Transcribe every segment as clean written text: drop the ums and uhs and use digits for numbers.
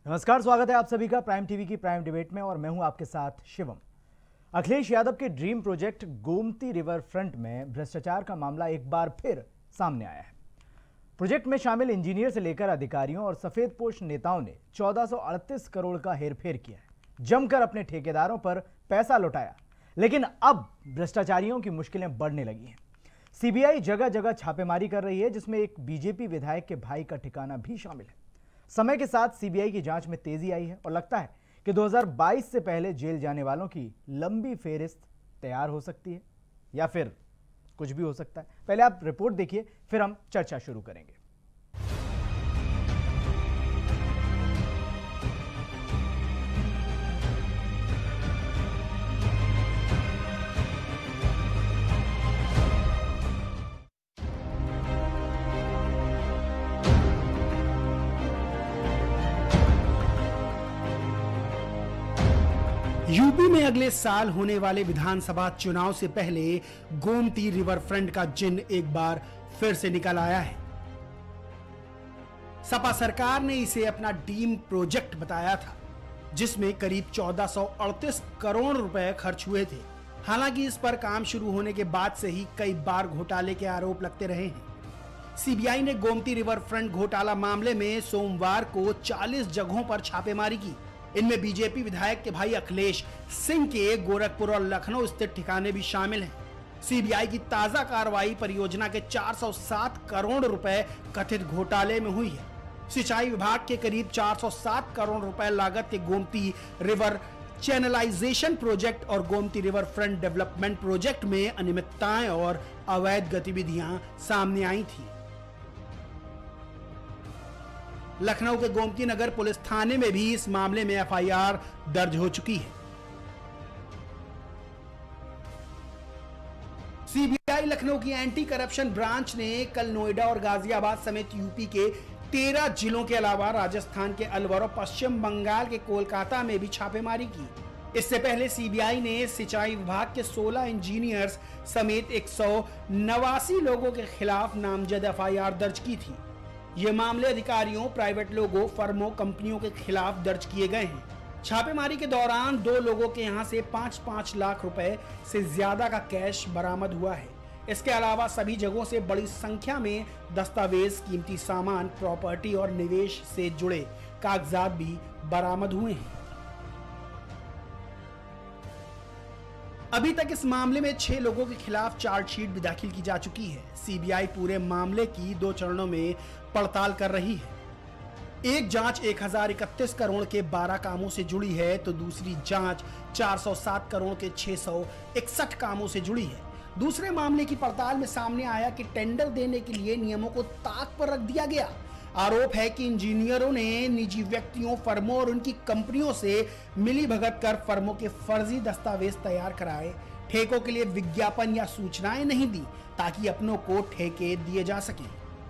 नमस्कार, स्वागत है आप सभी का प्राइम टीवी की प्राइम डिबेट में और मैं हूं आपके साथ शिवम। अखिलेश यादव के dream project Gomti river front में भ्रष्टाचार का मामला एक बार फिर सामने आया है। प्रोजेक्ट में शामिल इंजीनियर से लेकर अधिकारियों और सफेदपोश नेताओं ने 1438 करोड़ का हेरफेर किया है, जमकर अपने ठेकेदारों पर पैसा लौटाया। लेकिन अब भ्रष्टाचारियों की मुश्किलें बढ़ने लगी हैं। सीबीआई जगह जगह छापेमारी कर रही है, जिसमें एक बीजेपी विधायक के भाई का ठिकाना भी शामिल है। समय के साथ सीबीआई की जांच में तेजी आई है और लगता है कि 2022 से पहले जेल जाने वालों की लंबी फेहरिस्त तैयार हो सकती है या फिर कुछ भी हो सकता है। पहले आप रिपोर्ट देखिए, फिर हम चर्चा शुरू करेंगे। यूपी में अगले साल होने वाले विधानसभा चुनाव से पहले गोमती रिवर फ्रंट का जिन्न एक बार फिर से निकल आया है। सपा सरकार ने इसे अपना ड्रीम प्रोजेक्ट बताया था, जिसमें करीब 1438 करोड़ रुपए खर्च हुए थे। हालांकि इस पर काम शुरू होने के बाद से ही कई बार घोटाले के आरोप लगते रहे हैं। सीबीआई ने गोमती रिवर फ्रंट घोटाला मामले में सोमवार को 40 जगहों पर छापेमारी की। इनमें बीजेपी विधायक के भाई अखिलेश सिंह के गोरखपुर और लखनऊ स्थित ठिकाने भी शामिल हैं। सीबीआई की ताजा कार्रवाई परियोजना के 407 करोड़ रुपए कथित घोटाले में हुई है। सिंचाई विभाग के करीब 407 करोड़ रुपए लागत के गोमती रिवर चैनलाइजेशन प्रोजेक्ट और Gomti river front development project में अनियमितताएं और अवैध गतिविधियां सामने आई थी। लखनऊ के गोमती नगर पुलिस थाने में भी इस मामले में एफआईआर दर्ज हो चुकी है। सीबीआई लखनऊ की एंटी करप्शन ब्रांच ने कल नोएडा और गाजियाबाद समेत यूपी के 13 जिलों के अलावा राजस्थान के अलवर और पश्चिम बंगाल के कोलकाता में भी छापेमारी की। इससे पहले सीबीआई ने सिंचाई विभाग के 16 इंजीनियर्स समेत 189 लोगों के खिलाफ नामजद एफआईआर दर्ज की थी। ये मामले अधिकारियों, प्राइवेट लोगों, फर्मों, कंपनियों के खिलाफ दर्ज किए गए हैं। छापेमारी के दौरान 2 लोगों के यहां से 5-5 लाख रुपए से ज्यादा का कैश बरामद हुआ है। इसके अलावा सभी जगहों से बड़ी संख्या में दस्तावेज, कीमती सामान, प्रॉपर्टी और निवेश से जुड़े कागजात भी बरामद हुए हैं। अभी तक इस मामले में 6 लोगों के खिलाफ चार्जशीट भी दाखिल की जा चुकी है। सीबीआई पूरे मामले की 2 चरणों में पड़ताल कर रही है। एक जांच 1031 करोड़ के 12 कामों से जुड़ी है, तो दूसरी जांच 407 करोड़ के 661 कामों से जुड़ी है। दूसरे मामले की पड़ताल में सामने आया कि टेंडर देने के लिए नियमों को ताक पर रख दिया गया। आरोप है कि इंजीनियरों ने निजी व्यक्तियों, फर्मों और उनकी कंपनियों से मिलीभगत कर फर्मों के फर्जी दस्तावेज तैयार कराए, ठेकों के लिए विज्ञापन या सूचनाएं नहीं दी ताकि अपनों को ठेके दिए जा सकें।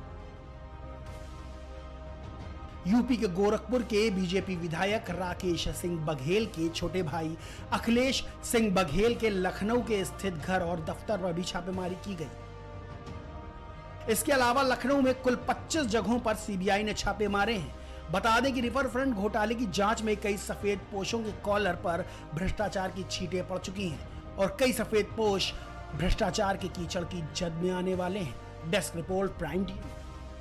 यूपी के गोरखपुर के बीजेपी विधायक राकेश सिंह बघेल के छोटे भाई अखिलेश सिंह बघेल के लखनऊ के स्थित घर और दफ्तर पर भी छापेमारी की गई। इसके अलावा लखनऊ में कुल 25 जगहों पर सीबीआई ने छापे मारे हैं। बता दें कि रिवर फ्रंट घोटाले की जांच में कई सफेद पोशों के कॉलर पर भ्रष्टाचार की छींटें पड़ चुकी हैं और कई सफेद पोश भ्रष्टाचार के कीचड़ की जद में आने वाले हैं। Desk report, prime TV.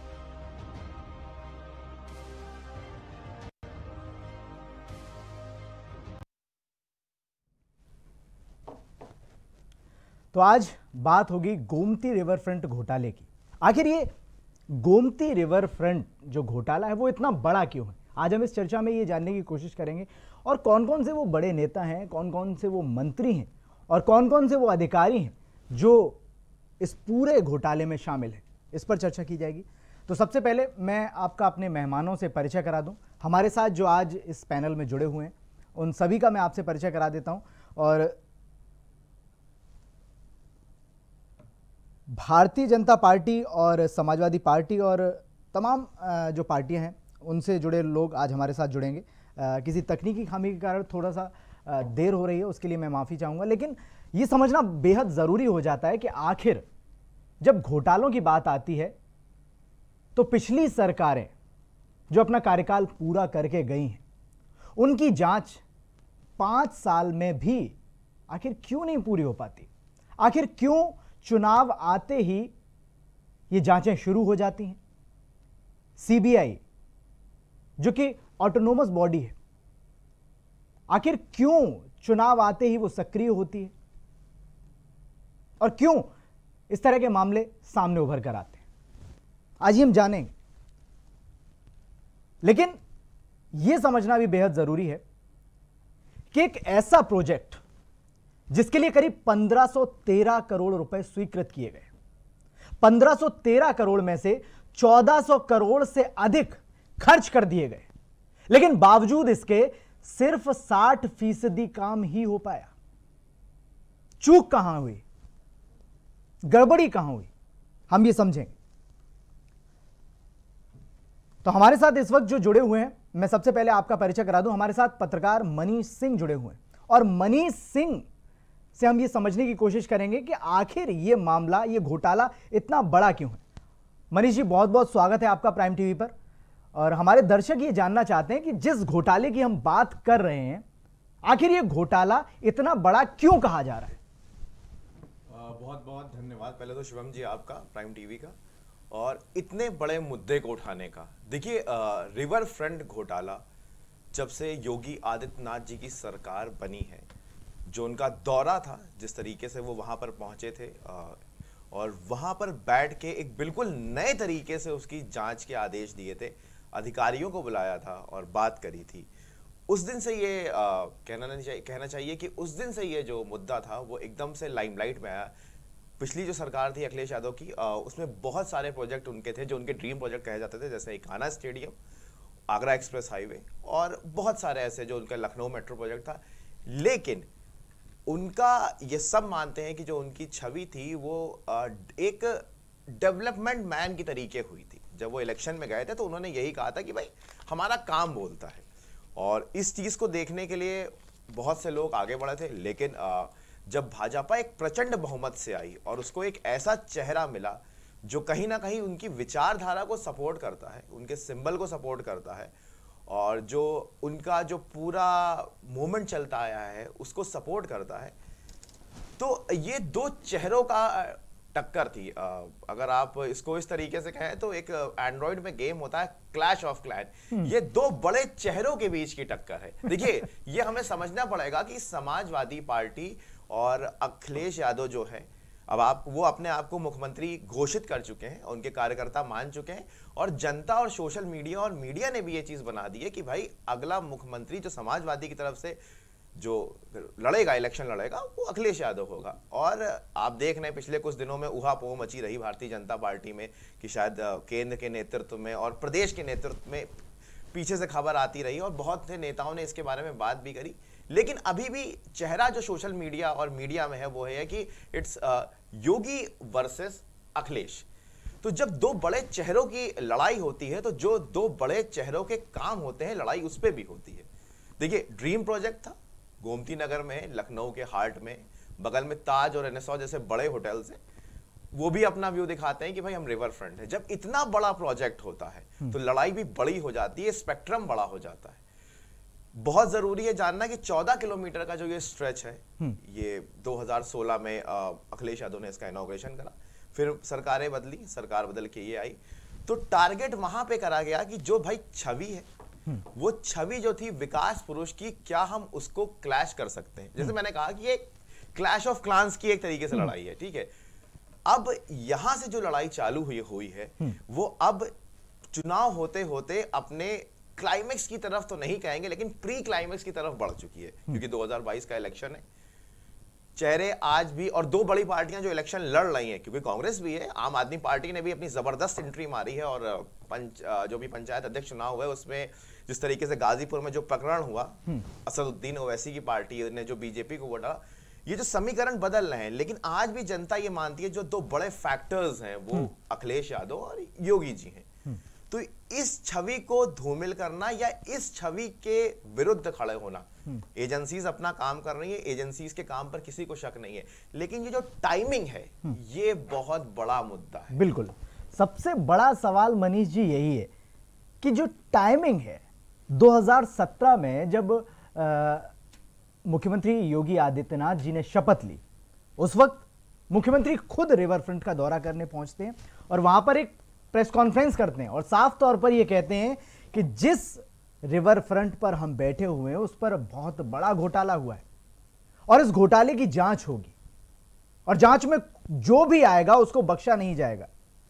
तो आज बात होगी गोमती रिवर फ्रंट घोटाले की। आखिर ये गोमती रिवर फ्रंट जो घोटाला है वो इतना बड़ा क्यों है? आज हम इस चर्चा में ये जानने की कोशिश करेंगे और कौन कौन से वो बड़े नेता हैं, कौन कौन से वो मंत्री हैं और कौन कौन से वो अधिकारी हैं जो इस पूरे घोटाले में शामिल हैं, इस पर चर्चा की जाएगी। तो सबसे पहले मैं आपका अपने मेहमानों से परिचय करा दूं। हमारे साथ जो आज इस पैनल में जुड़े हुए हैं उन सभी का मैं आपसे परिचय करा देता हूं। और भारतीय जनता पार्टी और समाजवादी पार्टी और तमाम जो पार्टियां हैं उनसे जुड़े लोग आज हमारे साथ जुड़ेंगे। किसी तकनीकी खामी के कारण थोड़ा सा देर हो रही है, उसके लिए मैं माफ़ी चाहूँगा। लेकिन ये समझना बेहद ज़रूरी हो जाता है कि आखिर जब घोटालों की बात आती है तो पिछली सरकारें जो अपना कार्यकाल पूरा करके गई हैं उनकी जांच 5 साल में भी आखिर क्यों नहीं पूरी हो पाती? आखिर क्यों चुनाव आते ही ये जांचें शुरू हो जाती हैं? सीबीआई जो कि ऑटोनोमस बॉडी है, आखिर क्यों चुनाव आते ही वो सक्रिय होती है और क्यों इस तरह के मामले सामने उभर कर आते हैं? आज ही हम जानेंगे। लेकिन यह समझना भी बेहद जरूरी है कि एक ऐसा प्रोजेक्ट जिसके लिए करीब 1513 करोड़ रुपए स्वीकृत किए गए, 1513 करोड़ में से 1400 करोड़ से अधिक खर्च कर दिए गए, लेकिन बावजूद इसके सिर्फ 60% काम ही हो पाया। चूक कहां हुई, गड़बड़ी कहां हुई, हम ये समझेंगे। तो हमारे साथ इस वक्त जो जुड़े हुए हैं, मैं सबसे पहले आपका परिचय करा दूं। हमारे साथ पत्रकार मनीष सिंह जुड़े हुए हैं और मनीष सिंह से हम ये समझने की कोशिश करेंगे कि आखिर ये मामला, ये घोटाला इतना बड़ा क्यों है। मनीष जी, बहुत बहुत स्वागत है आपका प्राइम टीवी पर। और हमारे दर्शक ये जानना चाहते हैं कि जिस घोटाले की हम बात कर रहे हैं, आखिर ये घोटाला इतना बड़ा क्यों कहा जा रहा है? बहुत बहुत धन्यवाद पहले तो शिवम जी आपका, प्राइम टीवी का, और इतने बड़े मुद्दे को उठाने का। देखिए, रिवर फ्रंट घोटाला जब से योगी आदित्यनाथ जी की सरकार बनी है, जो उनका दौरा था, जिस तरीके से वो वहां पर पहुंचे थे और वहां पर बैठ के एक बिल्कुल नए तरीके से उसकी जांच के आदेश दिए थे, अधिकारियों को बुलाया था और बात करी थी, उस दिन से ये कहना चाहिए कि उस दिन से ये जो मुद्दा था वो एकदम से लाइमलाइट में आया। पिछली जो सरकार थी अखिलेश यादव की, उसमें बहुत सारे प्रोजेक्ट उनके थे जो उनके ड्रीम प्रोजेक्ट कहे जाते थे, जैसे Ekana stadium, Agra express highway और बहुत सारे ऐसे जो उनका लखनऊ मेट्रो प्रोजेक्ट था। लेकिन उनका ये सब मानते हैं कि जो उनकी छवि थी वो एक डेवलपमेंट मैन की तरीके हुई थी। जब वो इलेक्शन में गए थे तो उन्होंने यही कहा था कि भाई हमारा काम बोलता है, और इस चीज को देखने के लिए बहुत से लोग आगे बढ़े थे। लेकिन जब भाजपा एक प्रचंड बहुमत से आई और उसको एक ऐसा चेहरा मिला जो कहीं ना कहीं उनकी विचारधारा को सपोर्ट करता है, उनके सिंबल को सपोर्ट करता है, और जो उनका जो पूरा मूवमेंट चलता आया है उसको सपोर्ट करता है, तो ये दो चेहरों का टक्कर थी। अगर आप इसको इस तरीके से कहें तो एक एंड्रॉइड में गेम होता है क्लैश ऑफ क्लैन, ये दो बड़े चेहरों के बीच की टक्कर है। देखिए, ये हमें समझना पड़ेगा कि समाजवादी पार्टी और अखिलेश यादव जो है, अब वो अपने आप को मुख्यमंत्री घोषित कर चुके हैं, उनके कार्यकर्ता मान चुके हैं, और जनता और सोशल मीडिया और मीडिया ने भी ये चीज बना दी है कि भाई अगला मुख्यमंत्री जो समाजवादी की तरफ से जो लड़ेगा, इलेक्शन लड़ेगा, वो अखिलेश यादव होगा। और आप देख रहे हैं पिछले कुछ दिनों में उहापोह मची रही भारतीय जनता पार्टी में कि शायद केंद्र के नेतृत्व में और प्रदेश के नेतृत्व में पीछे से खबर आती रही और बहुत से नेताओं ने इसके बारे में बात भी करी। लेकिन अभी भी चेहरा जो सोशल मीडिया और मीडिया में है वो है कि इट्स योगी वर्सेस अखिलेश। तो जब दो बड़े चेहरों की लड़ाई होती है तो जो दो बड़े चेहरों के काम होते हैं, लड़ाई उस पर भी होती है। देखिए, ड्रीम प्रोजेक्ट था गोमती नगर में, लखनऊ के हार्ट में, बगल में ताज और एनएसओ जैसे बड़े होटल्स हैं, वो भी अपना व्यू दिखाते हैं कि भाई हम रिवर फ्रंट है। जब इतना बड़ा प्रोजेक्ट होता है तो लड़ाई भी बड़ी हो जाती है, स्पेक्ट्रम बड़ा हो जाता है। बहुत जरूरी है जानना कि 14 किलोमीटर का जो ये स्ट्रेच है, ये 2016 में अखिलेश यादव ने इसका इनॉग्रेशन करा, फिर सरकारें बदली, सरकार बदल के ये आई, तो टारगेट वहां पे करा गया कि जो भाई छवि है, वो छवि जो थी विकास पुरुष की, क्या हम उसको क्लैश कर सकते हैं। जैसे मैंने कहा कि ये क्लैश ऑफ क्लान्स की एक तरीके से लड़ाई है, ठीक है। अब यहां से जो लड़ाई चालू हुई है वो अब चुनाव होते होते अपने क्लाइमेक्स की तरफ तो नहीं कहेंगे, लेकिन प्री क्लाइमेक्स की तरफ बढ़ चुकी है, क्योंकि 2022 का इलेक्शन है। चेहरे आज भी, और दो बड़ी पार्टियां जो इलेक्शन लड़ रही हैं, क्योंकि कांग्रेस भी है, आम आदमी पार्टी ने भी अपनी जबरदस्त एंट्री मारी है, और जो भी पंचायत अध्यक्ष चुनाव हुआ है उसमें जिस तरीके से गाजीपुर में जो प्रकरण हुआ, असदुद्दीन ओवैसी की पार्टी ने जो बीजेपी को वोटा, ये जो समीकरण बदल रहे हैं। लेकिन आज भी जनता ये मानती है जो दो बड़े फैक्टर्स हैं वो अखिलेश यादव और योगी जी हैं। तो इस छवि को धूमिल करना या इस छवि के विरुद्ध खड़े होना, एजेंसीज अपना काम कर रही है, एजेंसीज के काम पर किसी को शक नहीं है, लेकिन ये जो टाइमिंग है ये बहुत बड़ा मुद्दा है। बिल्कुल, सबसे बड़ा सवाल मनीष जी यही है कि जो टाइमिंग है 2017 में जब मुख्यमंत्री योगी आदित्यनाथ जी ने शपथ ली, उस वक्त मुख्यमंत्री खुद रिवर फ्रंट का दौरा करने पहुंचते हैं और वहां पर एक प्रेस कॉन्फ्रेंस करते हैं और साफ तौर पर यह कहते हैं कि जिस रिवर फ्रंट पर हम बैठे हुए हैं उस पर बहुत बड़ा घोटाला हुआ है और इस घोटाले की जांच होगी और जांच में जो भी आएगा उसको बख्शा नहीं जाएगा।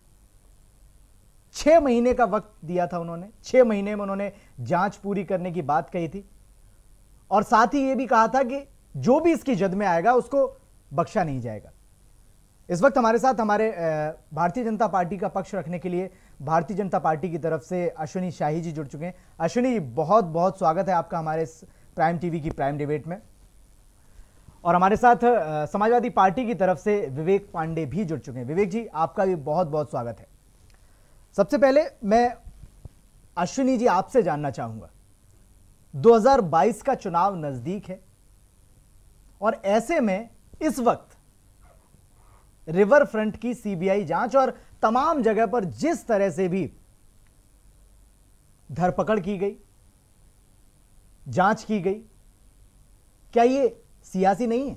6 महीने का वक्त दिया था उन्होंने, 6 महीने में उन्होंने जांच पूरी करने की बात कही थी और साथ ही यह भी कहा था कि जो भी इसकी जद में आएगा उसको बख्शा नहीं जाएगा। इस वक्त हमारे साथ हमारे भारतीय जनता पार्टी का पक्ष रखने के लिए भारतीय जनता पार्टी की तरफ से अश्विनी शाही जी जुड़ चुके हैं। अश्विनी जी, बहुत बहुत स्वागत है आपका हमारे प्राइम टीवी की प्राइम डिबेट में। और हमारे साथ समाजवादी पार्टी की तरफ से विवेक पांडे भी जुड़ चुके हैं। विवेक जी, आपका भी बहुत बहुत स्वागत है। सबसे पहले मैं अश्विनी जी आपसे जानना चाहूंगा, 2022 का चुनाव नजदीक है और ऐसे में इस वक्त रिवर फ्रंट की सीबीआई जांच और तमाम जगह पर जिस तरह से भी धरपकड़ की गई, जांच की गई, क्या ये सियासी नहीं है?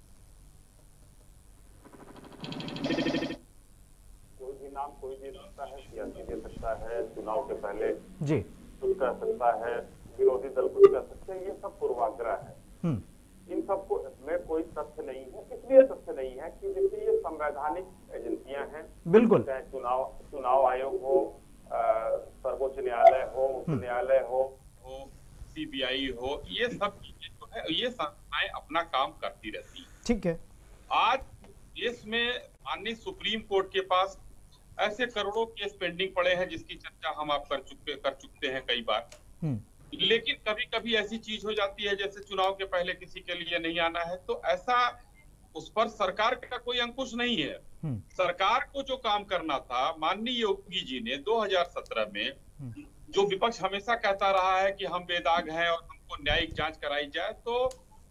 कोई भी नाम कोई भी सकता है, सियासी दे सकता है, चुनाव के पहले जी कुछ कर सकता है, विरोधी दल कुछ कर सकते हैं, ये सब पूर्वाग्रह है। इन सबको में कोई तथ्य नहीं है। इसलिए तथ्य नहीं है कि देखिए ये संवैधानिक एजेंसियां हैं। बिल्कुल, चाहे चुनाव आयोग हो, सर्वोच्च न्यायालय हो, उच्च न्यायालय हो, सीबीआई हो, ये सब चीजें जो है ये संस्थाएं अपना काम करती रहती हैं। ठीक है। आज देश में माननीय सुप्रीम कोर्ट के पास ऐसे करोड़ों केस पेंडिंग पड़े हैं जिसकी चर्चा हम आप कर चुके हैं कई बार। लेकिन कभी कभी ऐसी चीज हो जाती है जैसे चुनाव के पहले किसी के लिए नहीं आना है, तो ऐसा उस पर सरकार का कोई अंकुश नहीं है। सरकार को जो काम करना था, माननीय योगी जी ने 2017 में जो विपक्ष हमेशा कहता रहा है कि हम बेदाग हैं और हमको न्यायिक जांच कराई जाए, तो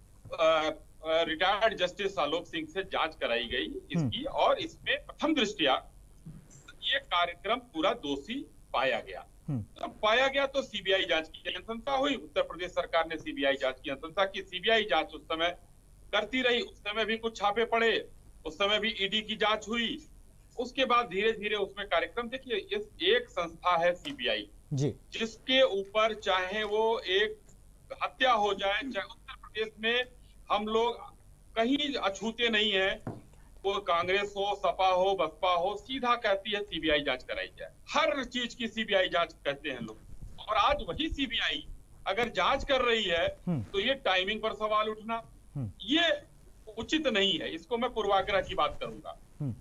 रिटायर्ड जस्टिस आलोक सिंह से जांच कराई गई इसकी और इसमें प्रथम दृष्टया ये कार्यक्रम पूरा दोषी पाया गया। अब पाया गया तो सीबीआई जांच की अनुशंसा हुई। उत्तर प्रदेश सरकार ने सीबीआई जांच की अनुशंसा की। सीबीआई जांच उस समय करती रही, उस समय भी कुछ छापे पड़े, उस समय भी ईडी की जांच हुई। उसके बाद धीरे धीरे उसमें कार्यक्रम, देखिए इस एक संस्था है सीबीआई जी, जिसके ऊपर चाहे वो एक हत्या हो जाए, चाहे उत्तर प्रदेश में हम लोग कहीं अछूते नहीं है, वो कांग्रेस हो, सपा हो, बसपा हो, सीधा कहती है सीबीआई जांच कराई जाए। हर चीज की सीबीआई जांच कहते हैं लोग। और आज वही सीबीआई अगर जांच कर रही है तो ये टाइमिंग पर सवाल उठना ये उचित नहीं है। इसको मैं पूर्वाग्रह की बात करूंगा।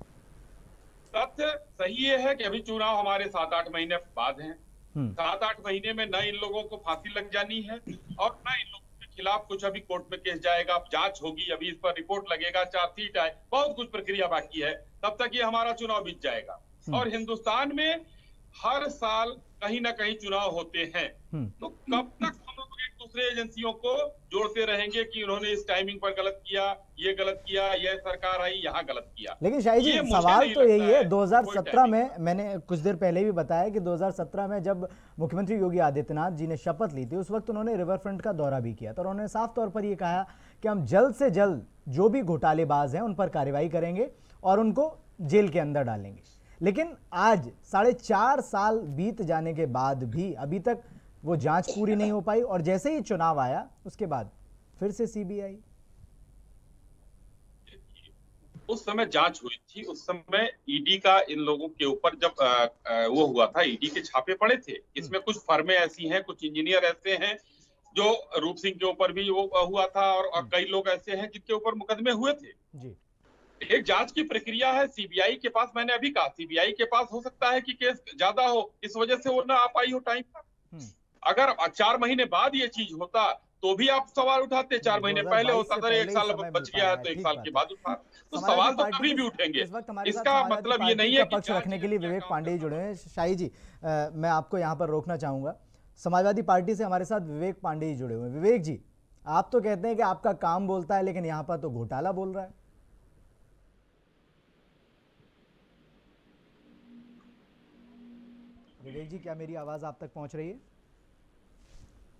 तथ्य सही ये है कि अभी चुनाव हमारे 7-8 महीने बाद हैं। 7-8 महीने में न इन लोगों को फांसी लग जानी है और न इन लोगों के खिलाफ कुछ अभी कोर्ट में केस जाएगा, जांच होगी, अभी इस पर रिपोर्ट लगेगा, चार्जशीट आए, बहुत कुछ प्रक्रिया बाकी है। तब तक ये हमारा चुनाव बीत जाएगा। और हिंदुस्तान में हर साल कहीं ना कहीं चुनाव होते हैं, तो कब तक हम लोग एक दूसरे एजेंसियों को जोड़ते रहेंगे कि उन्होंने इस टाइमिंग पर गलत किया, ये गलत किया, ये सरकार आई यहाँ गलत किया। लेकिन शाही जी, सवाल तो यही है, 2017 में मैंने कुछ देर पहले भी बताया कि 2017 में जब मुख्यमंत्री योगी आदित्यनाथ जी ने शपथ ली थी, उस वक्त उन्होंने रिवर फ्रंट का दौरा भी किया था और उन्होंने साफ तौर पर यह कहा कि हम जल्द से जल्द जो भी घोटालेबाज हैं उन पर कार्रवाई करेंगे और उनको जेल के अंदर डालेंगे। लेकिन आज 4.5 साल बीत जाने के बाद भी अभी तक वो जांच पूरी नहीं हो पाई और जैसे ही चुनाव आया उसके बाद फिर से सीबीआई। उस समय जांच हुई थी, उस समय ईडी का इन लोगों के ऊपर जब वो हुआ था, ईडी के छापे पड़े थे। इसमें कुछ फर्में ऐसी हैं, कुछ इंजीनियर ऐसे हैं जो रूप सिंह के ऊपर भी वो हुआ था और कई लोग ऐसे हैं जिनके ऊपर मुकदमे हुए थे जी। एक जांच की प्रक्रिया है सीबीआई के पास। मैंने अभी कहा सीबीआई के पास हो सकता है कि केस ज्यादा हो, इस वजह से वो ना आ पाई हो टाइम पर। अगर 4 महीने बाद ये चीज होता तो भी आप सवाल उठाते। 4 महीने पहले होता था, 1 साल बच गया है तो 1 साल के बाद उठा, तो सवाल तो कभी भी उठेंगे। इसका मतलब ये नहीं है कि पक्ष रखने के लिए विवेक पांडे जुड़े हैं। शाही जी, मैं आपको यहाँ पर रोकना चाहूंगा। समाजवादी पार्टी से हमारे साथ विवेक पांडे जी जुड़े हुए हैं। विवेक जी, आप तो कहते हैं कि आपका काम बोलता है, लेकिन यहाँ पर तो घोटाला बोल रहा है। विवेक जी, क्या मेरी आवाज आप तक पहुंच रही है?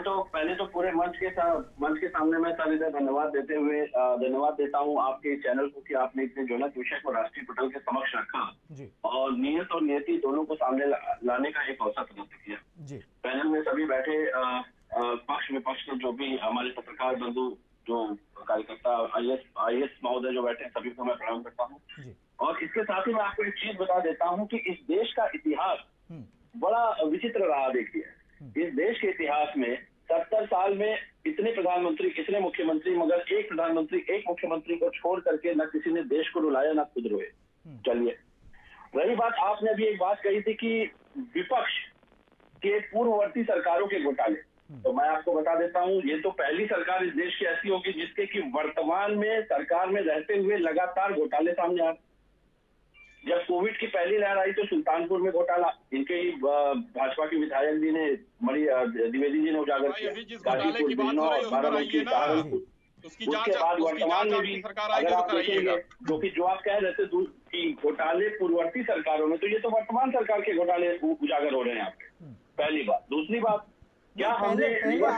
पहले तो पूरे मंच के सामने मैं सविनय धन्यवाद देता हूँ आपके चैनल को कि आपने इतने ज्वलंत विषय को राष्ट्रीय पटल के समक्ष रखा और नियत और नियति दोनों को सामने लाने का एक अवसर प्रदत्त किया। पैनल में सभी बैठे पक्ष विपक्ष के जो भी हमारे पत्रकार बंधु, जो कार्यकर्ता, आईएएस महोदय जो बैठे, सभी को मैं प्रणाम करता हूँ। और इसके साथ ही मैं आपको एक चीज बता देता हूँ कि इस देश का इतिहास बड़ा विचित्र रहा। देखिए, इस देश के इतिहास में 70 साल में इतने प्रधानमंत्री, इतने मुख्यमंत्री, मगर एक प्रधानमंत्री, एक मुख्यमंत्री को छोड़ करके न किसी ने देश को रुलाया, न खुद रोए। चलिए, रही बात, आपने अभी एक बात कही थी कि विपक्ष के पूर्ववर्ती सरकारों के घोटाले, तो मैं आपको बता देता हूं, ये तो पहली सरकार इस देश की ऐसी होगी जिसके कि वर्तमान में सरकार में रहते हुए लगातार घोटाले सामने आ। जब कोविड की पहली लहर आई तो सुल्तानपुर में घोटाला इनके ही भाजपा के विधायक जी ने, द्विवेदी जी ने उजागर किया। गाजीपुर, बिजनौर, बाराबंकी, सहारनपुर। उसके बाद वर्तमान में भी अगर आप देखेंगे, जो आप कह रहे थे कि घोटाले पूर्ववर्ती सरकारों में, तो ये तो वर्तमान सरकार के घोटाले उजागर हो रहे हैं आपके। पहली बात। दूसरी बात, क्या पहले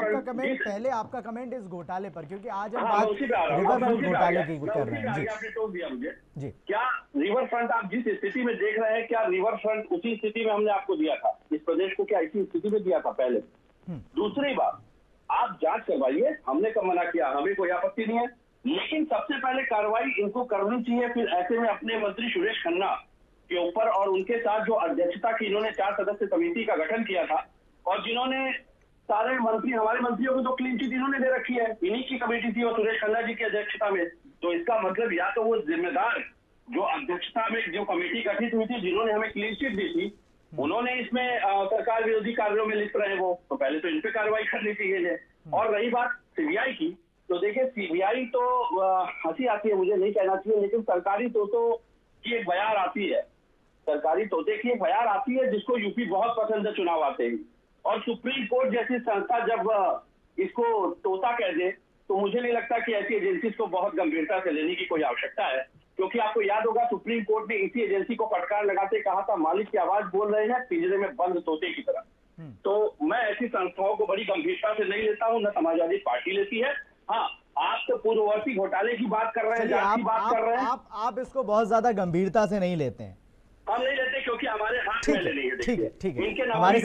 आपका कमेंट इस घोटाले पर, क्योंकि आज हम बात रिवरफ्रंट घोटाले की कर रहे हैं। आपने टोक दिया मुझे जी। क्या रिवर फ्रंट आप जिस स्थिति में देख रहे हैं, क्या रिवर फ्रंट उसी स्थिति में हमने आपको दिया था? इस प्रदेश को क्या इसी स्थिति में दिया था पहले? दूसरी बात, आप जांच करवाइए, हमने कब मना किया, हमें कोई आपत्ति नहीं है, लेकिन सबसे पहले कार्रवाई इनको करनी चाहिए। फिर ऐसे में अपने मंत्री सुरेश खन्ना के ऊपर और उनके साथ जो अध्यक्षता की इन्होंने 4 सदस्य समिति का गठन किया था, और जिन्होंने सारे मंत्री, हमारे मंत्रियों को तो क्लीन चिट इन्होंने दे रखी है, इन्हीं की कमेटी थी और सुरेश खन्ना जी की अध्यक्षता में। तो इसका मतलब या तो वो जिम्मेदार जो अध्यक्षता में जो कमेटी गठित हुई थी, जिन्होंने हमें क्लीन चिट दी थी, उन्होंने इसमें सरकार विरोधी कार्यों में लिप्त रहे वो, तो पहले तो इन पे कार्रवाई करनी चाहिए। और रही बात सीबीआई की, तो देखिए सीबीआई तो हंसी आती है, मुझे नहीं कहना चाहिए, लेकिन सरकारी तोतों की एक बयार आती है, सरकारी तोते की एक बयार आती है जिसको यूपी बहुत पसंद है चुनाव आते ही। और सुप्रीम कोर्ट जैसी संस्था जब इसको तोता कह दे, तो मुझे नहीं लगता कि ऐसी एजेंसी को बहुत गंभीरता से लेने की कोई आवश्यकता है, क्योंकि आपको याद होगा सुप्रीम कोर्ट ने इसी एजेंसी को फटकार लगाते कहा था, मालिक की आवाज बोल रहे हैं पिंजरे में बंद तोते की तरह। तो मैं ऐसी संस्थाओं को बड़ी गंभीरता से नहीं लेता हूं, न समाजवादी पार्टी लेती है। हाँ, आप तो पूर्ववर्ती घोटाले की बात कर रहे हैं, जांच की बात कर रहे हैं, आप इसको बहुत ज्यादा गंभीरता से नहीं लेते हैं। हम नहीं लेते क्योंकि हमारे हाथ में नहीं है। ठीक है। हमारे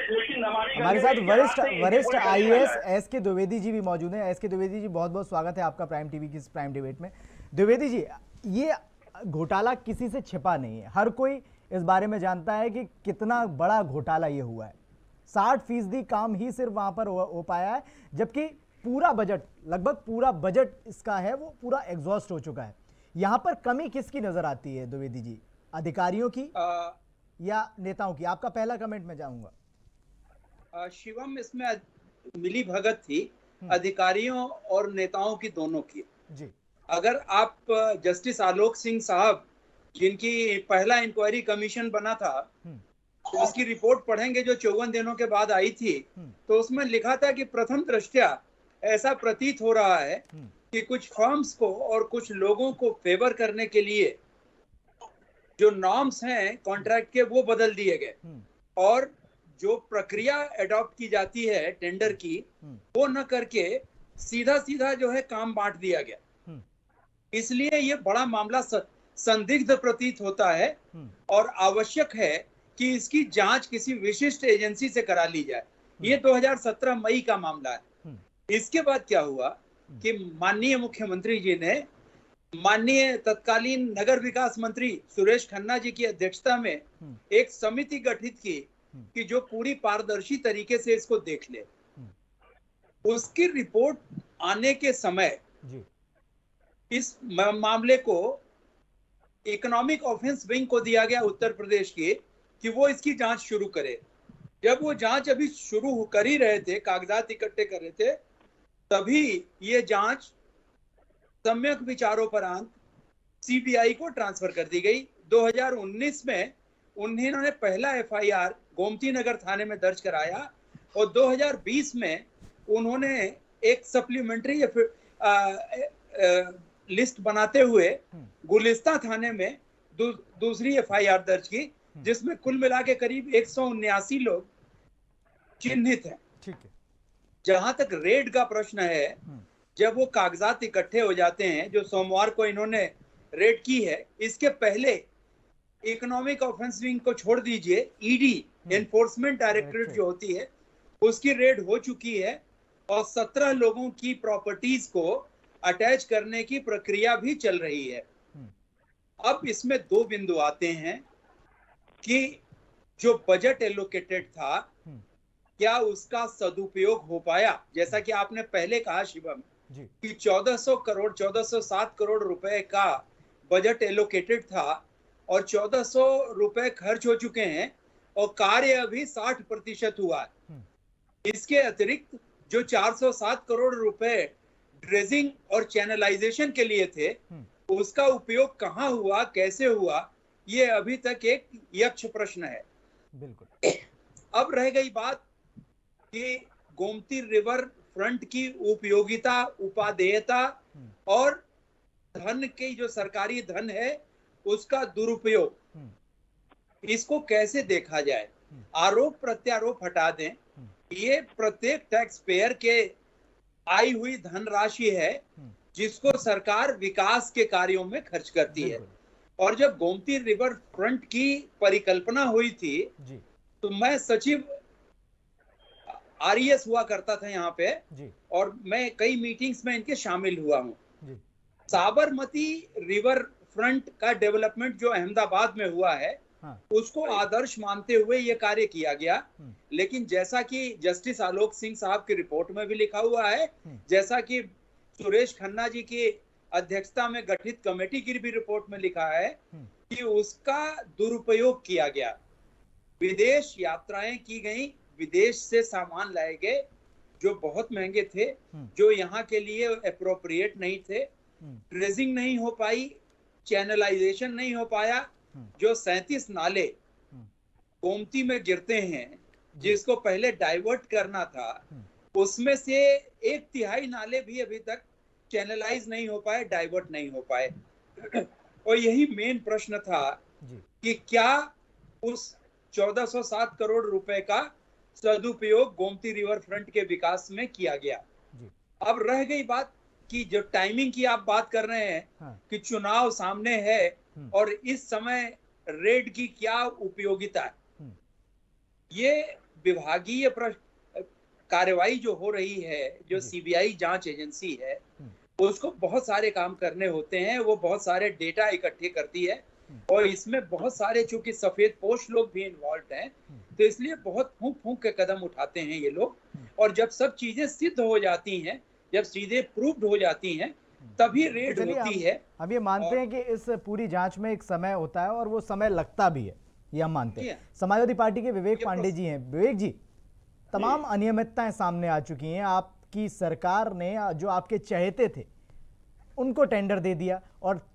साथ वरिष्ठ आईएएस एस के द्विवेदी जी भी मौजूद हैं। एस के द्विवेदी जी, बहुत बहुत स्वागत है आपका प्राइम टीवी की इस प्राइम डिबेट में। द्विवेदी जी, ये घोटाला किसी से छिपा नहीं है, हर कोई इस बारे में जानता है कि कितना बड़ा घोटाला ये हुआ है। 60% काम ही सिर्फ वहां पर हो पाया है, जबकि पूरा बजट, लगभग पूरा बजट इसका है वो पूरा एग्जॉस्ट हो चुका है। यहाँ पर कमी किसकी नजर आती है द्विवेदी जी, अधिकारियों की या नेताओं की? आपका पहला कमेंट मैं चाहूंगा। शिवम, इसमें मिली भगत थी अधिकारियों और नेताओं की, दोनों की जी। अगर आप जस्टिस आलोक सिंह साहब, जिनकी पहला इंक्वायरी कमीशन बना था, तो उसकी रिपोर्ट पढ़ेंगे जो 54 दिनों के बाद आई थी, तो उसमें लिखा था कि प्रथम दृष्टया ऐसा प्रतीत हो रहा है कि कुछ फर्म्स को और कुछ लोगों को फेवर करने के लिए जो नॉर्म्स हैं कॉन्ट्रैक्ट के, वो बदल दिए गए, और जो प्रक्रिया एडॉप्ट की जाती है टेंडर की, वो न करके सीधा सीधा जो है काम बांट दिया गया। इसलिए ये बड़ा मामला संदिग्ध प्रतीत होता है और आवश्यक है कि इसकी जांच किसी विशिष्ट एजेंसी से करा ली जाए। ये 2017 मई का मामला है। इसके बाद क्या हुआ कि माननीय मुख्यमंत्री जी ने माननीय तत्कालीन नगर विकास मंत्री सुरेश खन्ना जी की अध्यक्षता में एक समिति गठित की कि जो पूरी पारदर्शी तरीके से इसको देख ले। उसकी रिपोर्ट आने के समय इस मामले को इकोनॉमिक ऑफेंस विंग को दिया गया उत्तर प्रदेश की कि वो इसकी जांच शुरू करे। जब वो जांच अभी शुरू कर ही रहे थे, कागजात इकट्ठे कर रहे थे, तभी ये जांच सम्यक विचारों पर सीबीआई को ट्रांसफर कर दी गई। 2019 में उन्होंने पहला एफआईआर गोमती नगर थाने में दर्ज कराया और 2020 में उन्होंने एक सप्लीमेंट्री लिस्ट बनाते हुए गुलिस्तां थाने में दूसरी एफआईआर दर्ज की, जिसमें कुल मिला के करीब 179 लोग चिन्हित हैं। ठीक है। जहां तक रेड का प्रश्न है, जब वो कागजात इकट्ठे हो जाते हैं जो सोमवार को इन्होंने रेड की है, इसके पहले इकोनॉमिक ऑफेंस विंग को छोड़ दीजिए, ईडी एनफोर्समेंट डायरेक्टरेट जो होती है उसकी रेड हो चुकी है और 17 लोगों की प्रॉपर्टीज को अटैच करने की प्रक्रिया भी चल रही है। अब इसमें दो बिंदु आते हैं कि जो बजट एलोकेटेड था क्या उसका सदुपयोग हो पाया। जैसा कि आपने पहले कहा शिवम कि 1407 करोड़ रुपए का बजट एलोकेटेड था और 1400 रुपए खर्च हो चुके हैं और कार्य अभी 60% हुआ है। इसके अतिरिक्त जो 407 करोड़ रुपए ड्रेजिंग और चैनलाइजेशन के लिए थे उसका उपयोग कहां हुआ, कैसे हुआ, ये अभी तक एक यक्ष प्रश्न है। बिल्कुल। अब रह गई बात कि गोमती रिवर फ्रंट की उपयोगिता, उपादेयता और धन की जो सरकारी धन है उसका दुरुपयोग, इसको कैसे देखा जाए। आरोप प्रत्यारोप हटा दें, ये प्रत्येक टैक्स पेयर के आई हुई धनराशि है जिसको सरकार विकास के कार्यों में खर्च करती है। और जब गोमती रिवर फ्रंट की परिकल्पना हुई थी तो मैं सचिव आरईएस हुआ करता था यहाँ पे और मैं कई मीटिंग्स में इनके शामिल हुआ हूँ। साबरमती रिवर फ्रंट का डेवलपमेंट जो अहमदाबाद में हुआ है उसको आदर्श मानते हुए ये कार्य किया गया, लेकिन जैसा कि जस्टिस आलोक सिंह साहब की रिपोर्ट में भी लिखा हुआ है, जैसा कि सुरेश खन्ना जी की अध्यक्षता में गठित कमेटी की भी रिपोर्ट में लिखा है कि उसका दुरुपयोग किया गया। विदेश यात्राएं की गई, विदेश से सामान लाए गए जो बहुत महंगे थे, जो यहाँ के लिए एप्रोप्रिएट नहीं थे, ट्रेसिंग नहीं हो पाई, चैनलाइजेशन नहीं हो पाया। जो 37 नाले गोमती में गिरते हैं जिसको पहले डाइवर्ट करना था, उसमें से 1/3 नाले भी अभी तक चैनलाइज नहीं हो पाए, डाइवर्ट नहीं हो पाए। और यही मेन प्रश्न था कि क्या उस 1407 करोड़ रुपए का सदुपयोग गोमती रिवर फ्रंट के विकास में किया गया। अब रह गई बात कि जो टाइमिंग की आप बात कर रहे हैं कि चुनाव सामने है और इस समय रेड की क्या उपयोगिता है। ये विभागीय कार्रवाई जो हो रही है, जो सीबीआई जांच एजेंसी है, उसको बहुत सारे काम करने होते हैं, वो बहुत सारे डेटा इकट्ठे करती है और इसमें बहुत सारे चूंकि सफेद पोश लोग भी इन्वॉल्व हैं, तो इसलिए बहुत फूंक फूंक के कदम उठाते हैं ये लोग। और जब सब चीजें सिद्ध हो जाती हैं, जब चीजें प्रूव्ड हो जाती हैं, तभी रेड होती है। हम ये मानते हैं कि इस पूरी जांच में एक समय होता है और वो समय लगता भी है, ये हम मानते हैं। समाजवादी पार्टी के विवेक पांडे जी हैं। विवेक जी, तमाम अनियमितताएं सामने आ चुकी हैं। आपकी सरकार ने जो आपके चहेते थे उनको टेंडर दे दिया और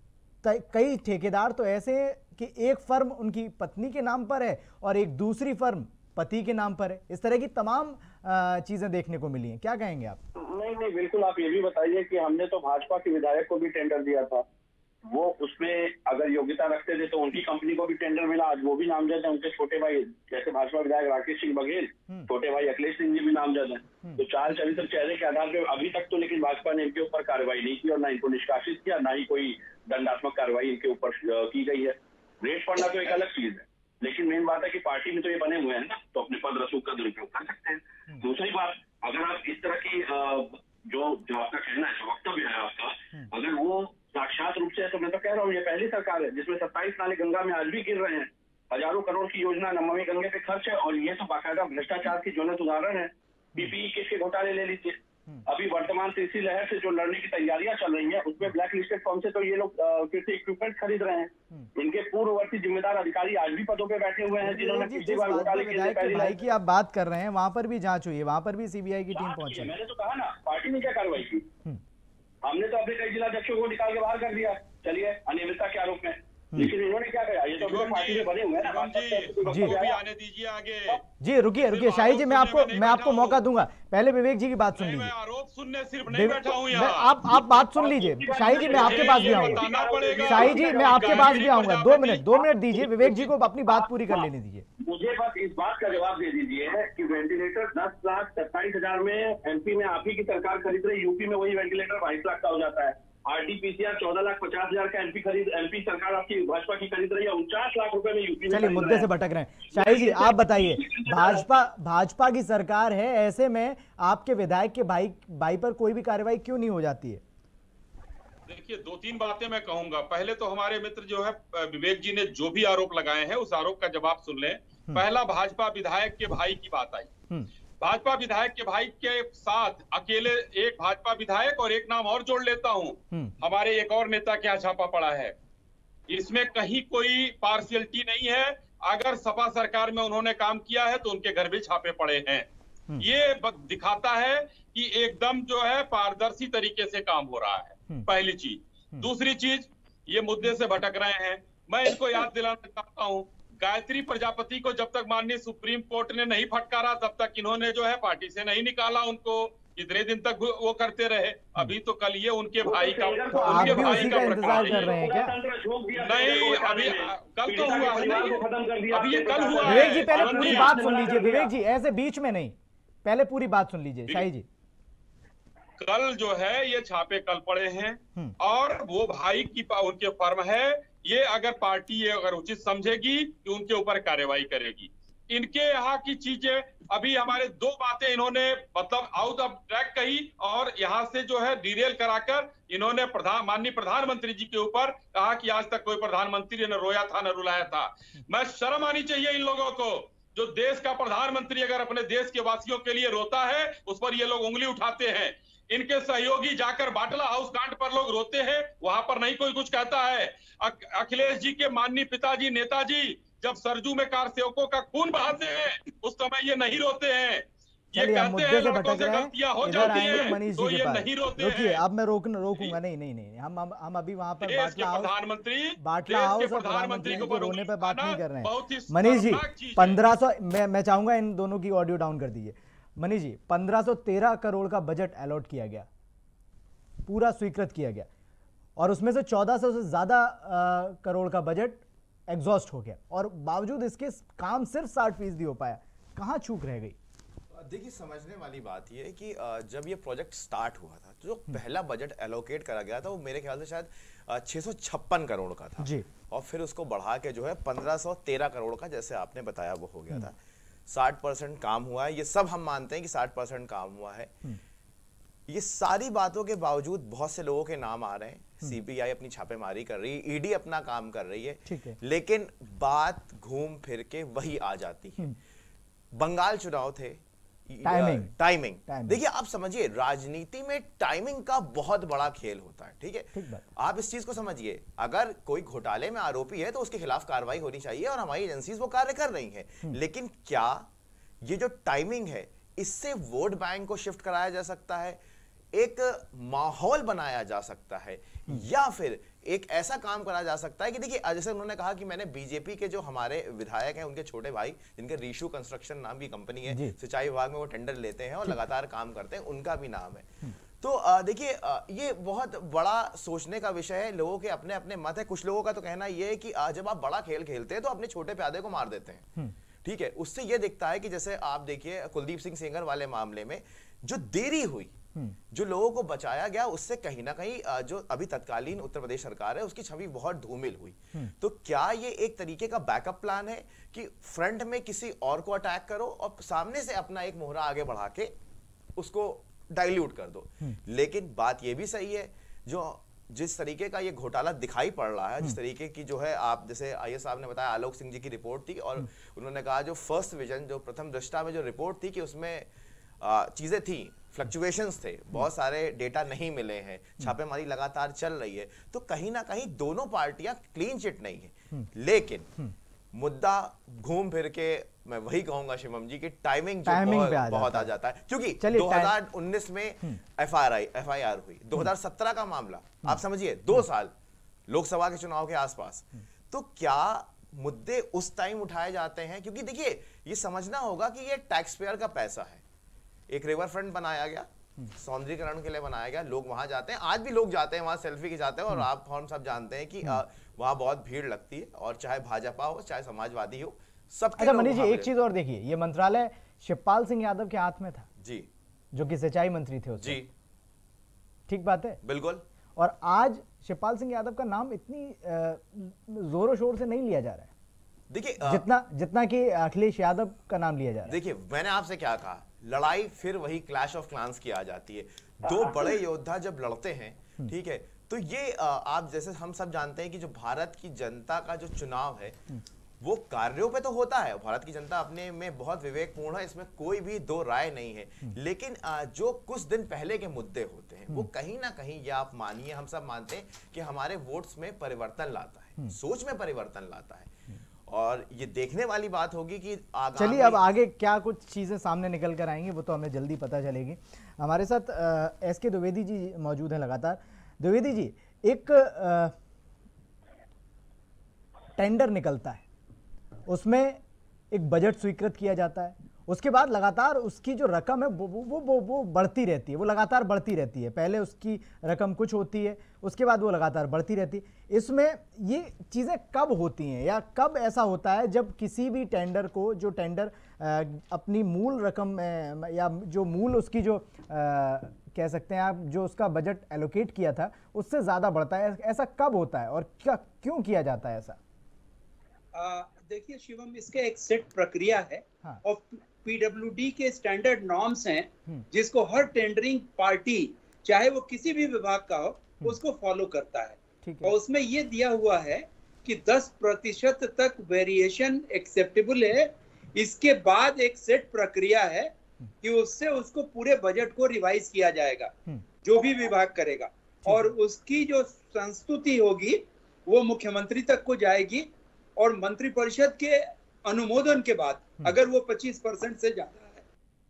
कई ठेकेदार तो ऐसे हैं कि एक फर्म उनकी पत्नी के नाम पर है और एक दूसरी फर्म पति के नाम पर है। इस तरह की तमाम चीजें देखने को मिली हैं, क्या कहेंगे आप? नहीं, बिल्कुल। आप ये भी बताइए कि हमने तो भाजपा के विधायक को भी टेंडर दिया था, वो उसमें अगर योग्यता रखते थे तो उनकी कंपनी को भी टेंडर मिला, आज वो भी नामजद है। उनके छोटे भाई जैसे भाजपा विधायक राकेश सिंह बघेल, छोटे भाई अखिलेश सिंह जी भी नामजद है। तो चाल चरित्र चेहरे के आधार पर अभी तक तो लेकिन भाजपा ने इनके ऊपर कार्रवाई नहीं की और ना इनको निष्कासित किया, ना ही कोई दंडात्मक कार्रवाई इनके ऊपर की गई है। रेट पड़ना तो एक अलग चीज है, लेकिन मेन बात है कि पार्टी में तो ये बने हुए हैं ना, तो अपने पद रसूख का दुरुपयोग कर सकते हैं। दूसरी बात, अगर आप इस तरह की जो आपका कहना है, वक्तव्य है आपका, अगर वो साक्षात रूप से है तो मैं तो कह रहा हूँ ये पहली सरकार है जिसमें 27 नाले गंगा में आज भी गिर रहे हैं। हजारों करोड़ की योजना नमामि गंगे पे खर्च है और ये तो बाकायदा भ्रष्टाचार की ज्वलंत उदाहरण है। पीपीई किट के घोटाले ले लीजिए, अभी वर्तमान तीसरी लहर से जो लड़ने की तैयारियां चल रही हैं उसमें ब्लैक लिस्टेड फर्म से तो ये लोग कृषि इक्विपमेंट खरीद रहे हैं। इनके पूर्ववर्ती जिम्मेदार अधिकारी आज भी पदों पे बैठे हुए हैं जिन्होंने पिछली बार घोटाले के भाई की आप बात कर रहे हैं, वहां पर भी जांच हुई है, वहां पर भी सीबीआई की टीम पहुंची। मैंने तो कहा ना, पार्टी ने क्या कार्रवाई की? हमने तो अपने कई जिलाध्यक्षों को निकाल के बाहर कर दिया, चलिए अनियमितता के आरोप में, लेकिन इन्होंने क्या कहा? ये तो पार्टी में बने हुए हैं ना। जी आने दीजिए आगे। जी रुकिए शाही जी, मैं आपको मौका दूंगा, पहले विवेक जी की बात सुन लीजिए। आरोप सुनने सिर्फ नहीं बैठा हूं यहाँ। आप बात सुन लीजिए। शाही जी मैं आपके पास भी आऊंगा, शाही जी मैं आपके पास भी आऊंगा। 2 मिनट दीजिए, विवेक जी को अपनी बात पूरी कर लेने दीजिए। मुझे बस इस बात का जवाब दे दीजिए कि वेंटिलेटर 10,27,000 में एमपी में आप ही की सरकार खरीद रही, यूपी में वही वेंटिलेटर 22 लाख का हो जाता है। आरटीपीसीआर 14,50,000 का एमपी सरकार आपकी भाजपा की खरीद रही है, 49 लाख रुपए में यूपी में। चलिए मुद्दे से भटक रहे हैं। शाही जी आप बताइए, भाजपा की सरकार है, ऐसे में आपके विधायक के भाई पर कोई भी कार्रवाई क्यों नहीं हो जाती है? देखिए, 2-3 बातें मैं कहूंगा। पहले तो हमारे मित्र जो है विवेक जी ने जो भी आरोप लगाए हैं उस आरोप का जवाब सुन लें। पहला, भाजपा विधायक के भाई की बात आई। भाजपा विधायक के भाई के साथ अकेले एक भाजपा विधायक और एक नाम और जोड़ लेता हूं, हमारे एक और नेता के यहाँ छापा पड़ा है। इसमें कहीं कोई पार्शियलिटी नहीं है। अगर सपा सरकार में उन्होंने काम किया है तो उनके घर भी छापे पड़े हैं। ये दिखाता है कि एकदम जो है पारदर्शी तरीके से काम हो रहा है, पहली चीज। दूसरी चीज, ये मुद्दे से भटक रहे हैं। मैं इनको याद दिलाना चाहता हूं, गायत्री प्रजापति को जब तक माननीय सुप्रीम कोर्ट ने नहीं फटकारा तब तक इन्होंने जो है पार्टी से नहीं निकाला उनको। कितने दिन तक वो करते रहे। अभी तो कल ये उनके भाई का इंतजार कर रहे हैं क्या? नहीं, अभी कल तो हुआ है, अभी ये कल हुआ है। विवेक जी पहले पूरी बात सुन लीजिए, विवेक जी ऐसे बीच में नहीं, पहले पूरी बात सुन लीजिए। शाही जी, कल जो है ये छापे कल पड़े हैं और वो भाई की उनके फर्म है। ये अगर पार्टी ये अगर उचित समझेगी कि उनके ऊपर कार्रवाई करेगी। इनके यहाँ की चीजें, अभी हमारे 2 बातें इन्होंने मतलब आउट ऑफ ट्रैक कही और यहाँ से जो है डिरेल कराकर इन्होंने माननीय प्रधानमंत्री जी के ऊपर कहा कि आज तक कोई प्रधानमंत्री न रोया था न रुलाया था। मैं शर्म आनी चाहिए इन लोगों को। जो देश का प्रधानमंत्री अगर अपने देश के वासियों के लिए रोता है उस पर ये लोग उंगली उठाते हैं। इनके सहयोगी जाकर बाटला हाउस कांड पर लोग रोते हैं, वहां पर नहीं कोई कुछ कहता है। अखिलेश जी के माननीय पिताजी नेताजी जब सरजू में कार सेवकों का खून बहाते हैं उस समय ये नहीं रोते हैं। ये कहते हैं लड़कों से गलतियां हो जाती हैं तो ये नहीं रोते हैं। रुकिए, अब मैं रोकूंगा नहीं, हम अभी वहां पर बाटला हाउस और प्रधानमंत्री को रोने पर बात नहीं कर रहे हैं। मनीष जी 1500, मैं चाहूंगा इन दोनों की ऑडियो डाउन कर दीजिए। मनीष जी 1513 करोड़ का बजट अलॉट किया गया, पूरा स्वीकृत किया गया और उसमें से 1400 से ज्यादा करोड़ का बजट एग्जॉस्ट हो गया और बावजूद इसके काम सिर्फ 60% हो पाया। कहां चूक रह गई? देखिए, समझने वाली बात यह है कि जब ये प्रोजेक्ट स्टार्ट हुआ था तो जो पहला बजट एलोकेट करा गया था वो मेरे ख्याल से शायद 656 करोड़ का था जी। और फिर उसको बढ़ा के जो है 1513 करोड़ का, जैसे आपने बताया, वो हो गया था। 60% काम हुआ है, ये सब हम मानते हैं कि 60% काम हुआ है। ये सारी बातों के बावजूद बहुत से लोगों के नाम आ रहे हैं। सीबीआई अपनी छापेमारी कर रही है, ईडी अपना काम कर रही है, लेकिन बात घूम फिर के वही आ जाती है। बंगाल चुनाव थे, टाइमिंग। देखिए, आप समझिए राजनीति में टाइमिंग का बहुत बड़ा खेल होता है, ठीक है? आप इस चीज को समझिए, अगर कोई घोटाले में आरोपी है तो उसके खिलाफ कार्रवाई होनी चाहिए और हमारी एजेंसीज वो कार्य कर रही हैं। लेकिन क्या ये जो टाइमिंग है इससे वोट बैंक को शिफ्ट कराया जा सकता है, एक माहौल बनाया जा सकता है, या फिर एक ऐसा काम करा जा सकता है कि देखिए, जैसे उन्होंने कहा कि मैंने बीजेपी के जो हमारे विधायक हैं उनके छोटे भाई, जिनके रीशू कंस्ट्रक्शन नाम की कंपनी है, सिंचाई विभाग में वो टेंडर लेते हैं और लगातार काम करते हैं, उनका भी नाम है। तो देखिए, ये बहुत बड़ा सोचने का विषय है। लोगों के अपने अपने मत है। कुछ लोगों का तो कहना ये है कि जब आप बड़ा खेल खेलते हैं तो अपने छोटे प्यादे को मार देते हैं, ठीक है? उससे ये दिखता है कि जैसे आप देखिए कुलदीप सिंह सेंगर वाले मामले में जो देरी हुई, जो लोगों को बचाया गया, उससे कहीं ना कहीं जो अभी तत्कालीन उत्तर प्रदेश सरकार है उसकी छवि बहुत धूमिल हुई। तो क्या ये एक तरीके का बैकअप प्लान है कि फ्रंट में किसी और को अटैक करो और सामने से अपना एक मोहरा आगे बढ़ा के उसको डाइल्यूट कर दो? लेकिन बात ये भी सही है, जो जिस तरीके का ये घोटाला दिखाई पड़ रहा है, जिस तरीके की जो है, आप जैसे आईएएस साहब ने बताया, आलोक सिंह जी की रिपोर्ट थी और उन्होंने कहा जो फर्स्ट विजन, जो प्रथम दृष्टा में जो रिपोर्ट थी कि उसमें चीजें थी, फ्लक्चुएशंस थे, बहुत सारे डेटा नहीं मिले हैं, छापेमारी लगातार चल रही है, तो कहीं ना कहीं दोनों पार्टियां क्लीन चिट नहीं है। लेकिन मुद्दा घूम फिर के मैं वही कहूंगा शिवम जी की टाइमिंग बहुत आ जाता है, क्योंकि 2019 में एफआईआर हुई, 2017 का मामला आप समझिए, 2 साल लोकसभा के चुनाव के आसपास। तो क्या मुद्दे उस टाइम उठाए जाते हैं? क्योंकि देखिए, ये समझना होगा कि ये टैक्स पेयर का पैसा है। एक रिवर फ्रंट बनाया गया, सौंदर्यीकरण के लिए बनाया गया, लोग वहां जाते हैं, आज भी लोग जाते हैं वहां, सेल्फी खिंचाते हैं, और आप हम सब जानते हैं कि वहां बहुत भीड़ लगती है, और चाहे भाजपा हो चाहे समाजवादी हो, सबके। अच्छा मनीष जी, एक चीज और देखिए, ये मंत्रालय शिवपाल सिंह यादव के हाथ में था जी, जो कि सिंचाई मंत्री थे उससे। जी ठीक बात है, बिल्कुल। और आज शिवपाल सिंह यादव का नाम इतनी जोरों शोर से नहीं लिया जा रहा है, देखिए जितना कि अखिलेश यादव का नाम लिया जा रहा है। देखिए मैंने आपसे क्या कहा, लड़ाई फिर वही क्लैश ऑफ क्लान्स की आ जाती है। दो बड़े योद्धा जब लड़ते हैं, ठीक है, तो ये आप जैसे हम सब जानते हैं कि जो भारत की जनता का जो चुनाव है वो कार्यों पे तो होता है, भारत की जनता अपने में बहुत विवेकपूर्ण है, इसमें कोई भी दो राय नहीं है, लेकिन जो कुछ दिन पहले के मुद्दे होते हैं वो कहीं ना कहीं, या आप मानिए हम सब मानते हैं कि हमारे वोट्स में परिवर्तन लाता है, सोच में परिवर्तन लाता है, और ये देखने वाली बात होगी कि चलिए अब आगे क्या कुछ चीजें सामने निकल कर आएंगी वो तो हमें जल्दी पता चलेगी। हमारे साथ एसके द्विवेदी जी मौजूद हैं लगातार। द्विवेदी जी, एक टेंडर निकलता है, उसमें एक बजट स्वीकृत किया जाता है, उसके बाद लगातार उसकी जो रकम है वो बढ़ती रहती है, वो लगातार बढ़ती रहती है। पहले उसकी रकम कुछ होती है, उसके बाद वो लगातार बढ़ती रहती है। इसमें ये चीज़ें कब होती हैं, या कब ऐसा होता है जब किसी भी टेंडर को, जो टेंडर अपनी मूल रकम या जो मूल उसकी जो कह सकते हैं आप, जो उसका बजट एलोकेट किया था उससे ज़्यादा बढ़ता है? ऐसा कब होता है और क्या क्यों किया जाता है ऐसा? देखिए शिवम, इसका एक सेट प्रक्रिया है। हाँ। और पीडब्ल्यूडी के स्टैंडर्ड नॉर्म्स हैं जिसको हर टेंडरिंग पार्टी, चाहे वो किसी भी विभाग का हो, उसको फॉलो करता है। और उसमें ये दिया हुआ है कि 10% तक वेरिएशन एक्सेप्टेबल है। इसके बाद एक सेट प्रक्रिया है कि उससे उसको पूरे बजट को रिवाइज किया जाएगा, जो भी विभाग करेगा, और उसकी जो संस्तुति होगी वो मुख्यमंत्री तक को जाएगी, और मंत्रिपरिषद के अनुमोदन के बाद अगर वो 25% से ज्यादा है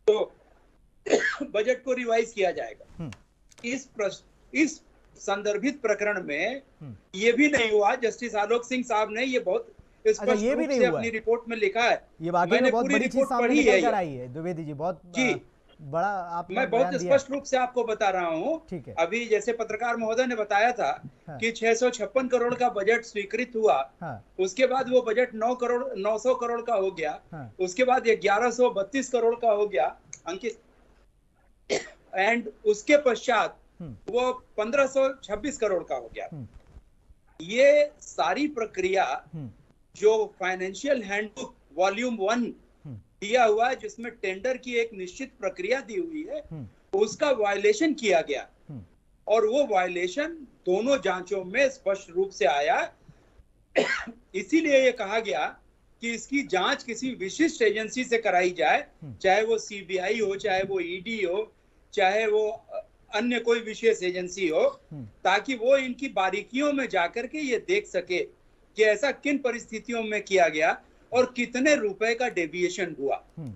तो बजट को रिवाइज किया जाएगा। इस संदर्भित प्रकरण में ये भी नहीं हुआ। जस्टिस आलोक सिंह साहब ने ये बहुत स्पष्ट रूप से अपनी रिपोर्ट में लिखा है। ये मैंने बहुत बड़ी चीज सामने निकल कर आई है द्विवेदी जी, बहुत जी बड़ा आपने मैं बहुत स्पष्ट रूप से आपको बता रहा हूँ। अभी जैसे पत्रकार महोदय ने बताया था कि 656 करोड़ का बजट स्वीकृत हुआ, उसके बाद वो बजट 900 करोड़ का हो गया, उसके बाद ये 1132 करोड़ का हो गया अंकित, एंड उसके पश्चात वो 1526 करोड़ का हो गया। ये सारी प्रक्रिया जो फाइनेंशियल हैंडबुक वॉल्यूम 1 दिया हुआ है, जिसमें टेंडर की एक निश्चित प्रक्रिया दी हुई है, उसका वायलेशन किया गया, और वो वायलेशन दोनों जांचों में स्पष्ट रूप से आया। इसीलिए ये कहा गया कि इसकी जांच किसी विशिष्ट एजेंसी से कराई जाए, चाहे वो सीबीआई हो, चाहे वो ईडी हो, चाहे वो अन्य कोई विशेष एजेंसी हो, ताकि वो इनकी बारीकियों में जाकर के ये देख सके कि ऐसा किन परिस्थितियों में किया गया और कितने रुपए का डेविएशन हुआ।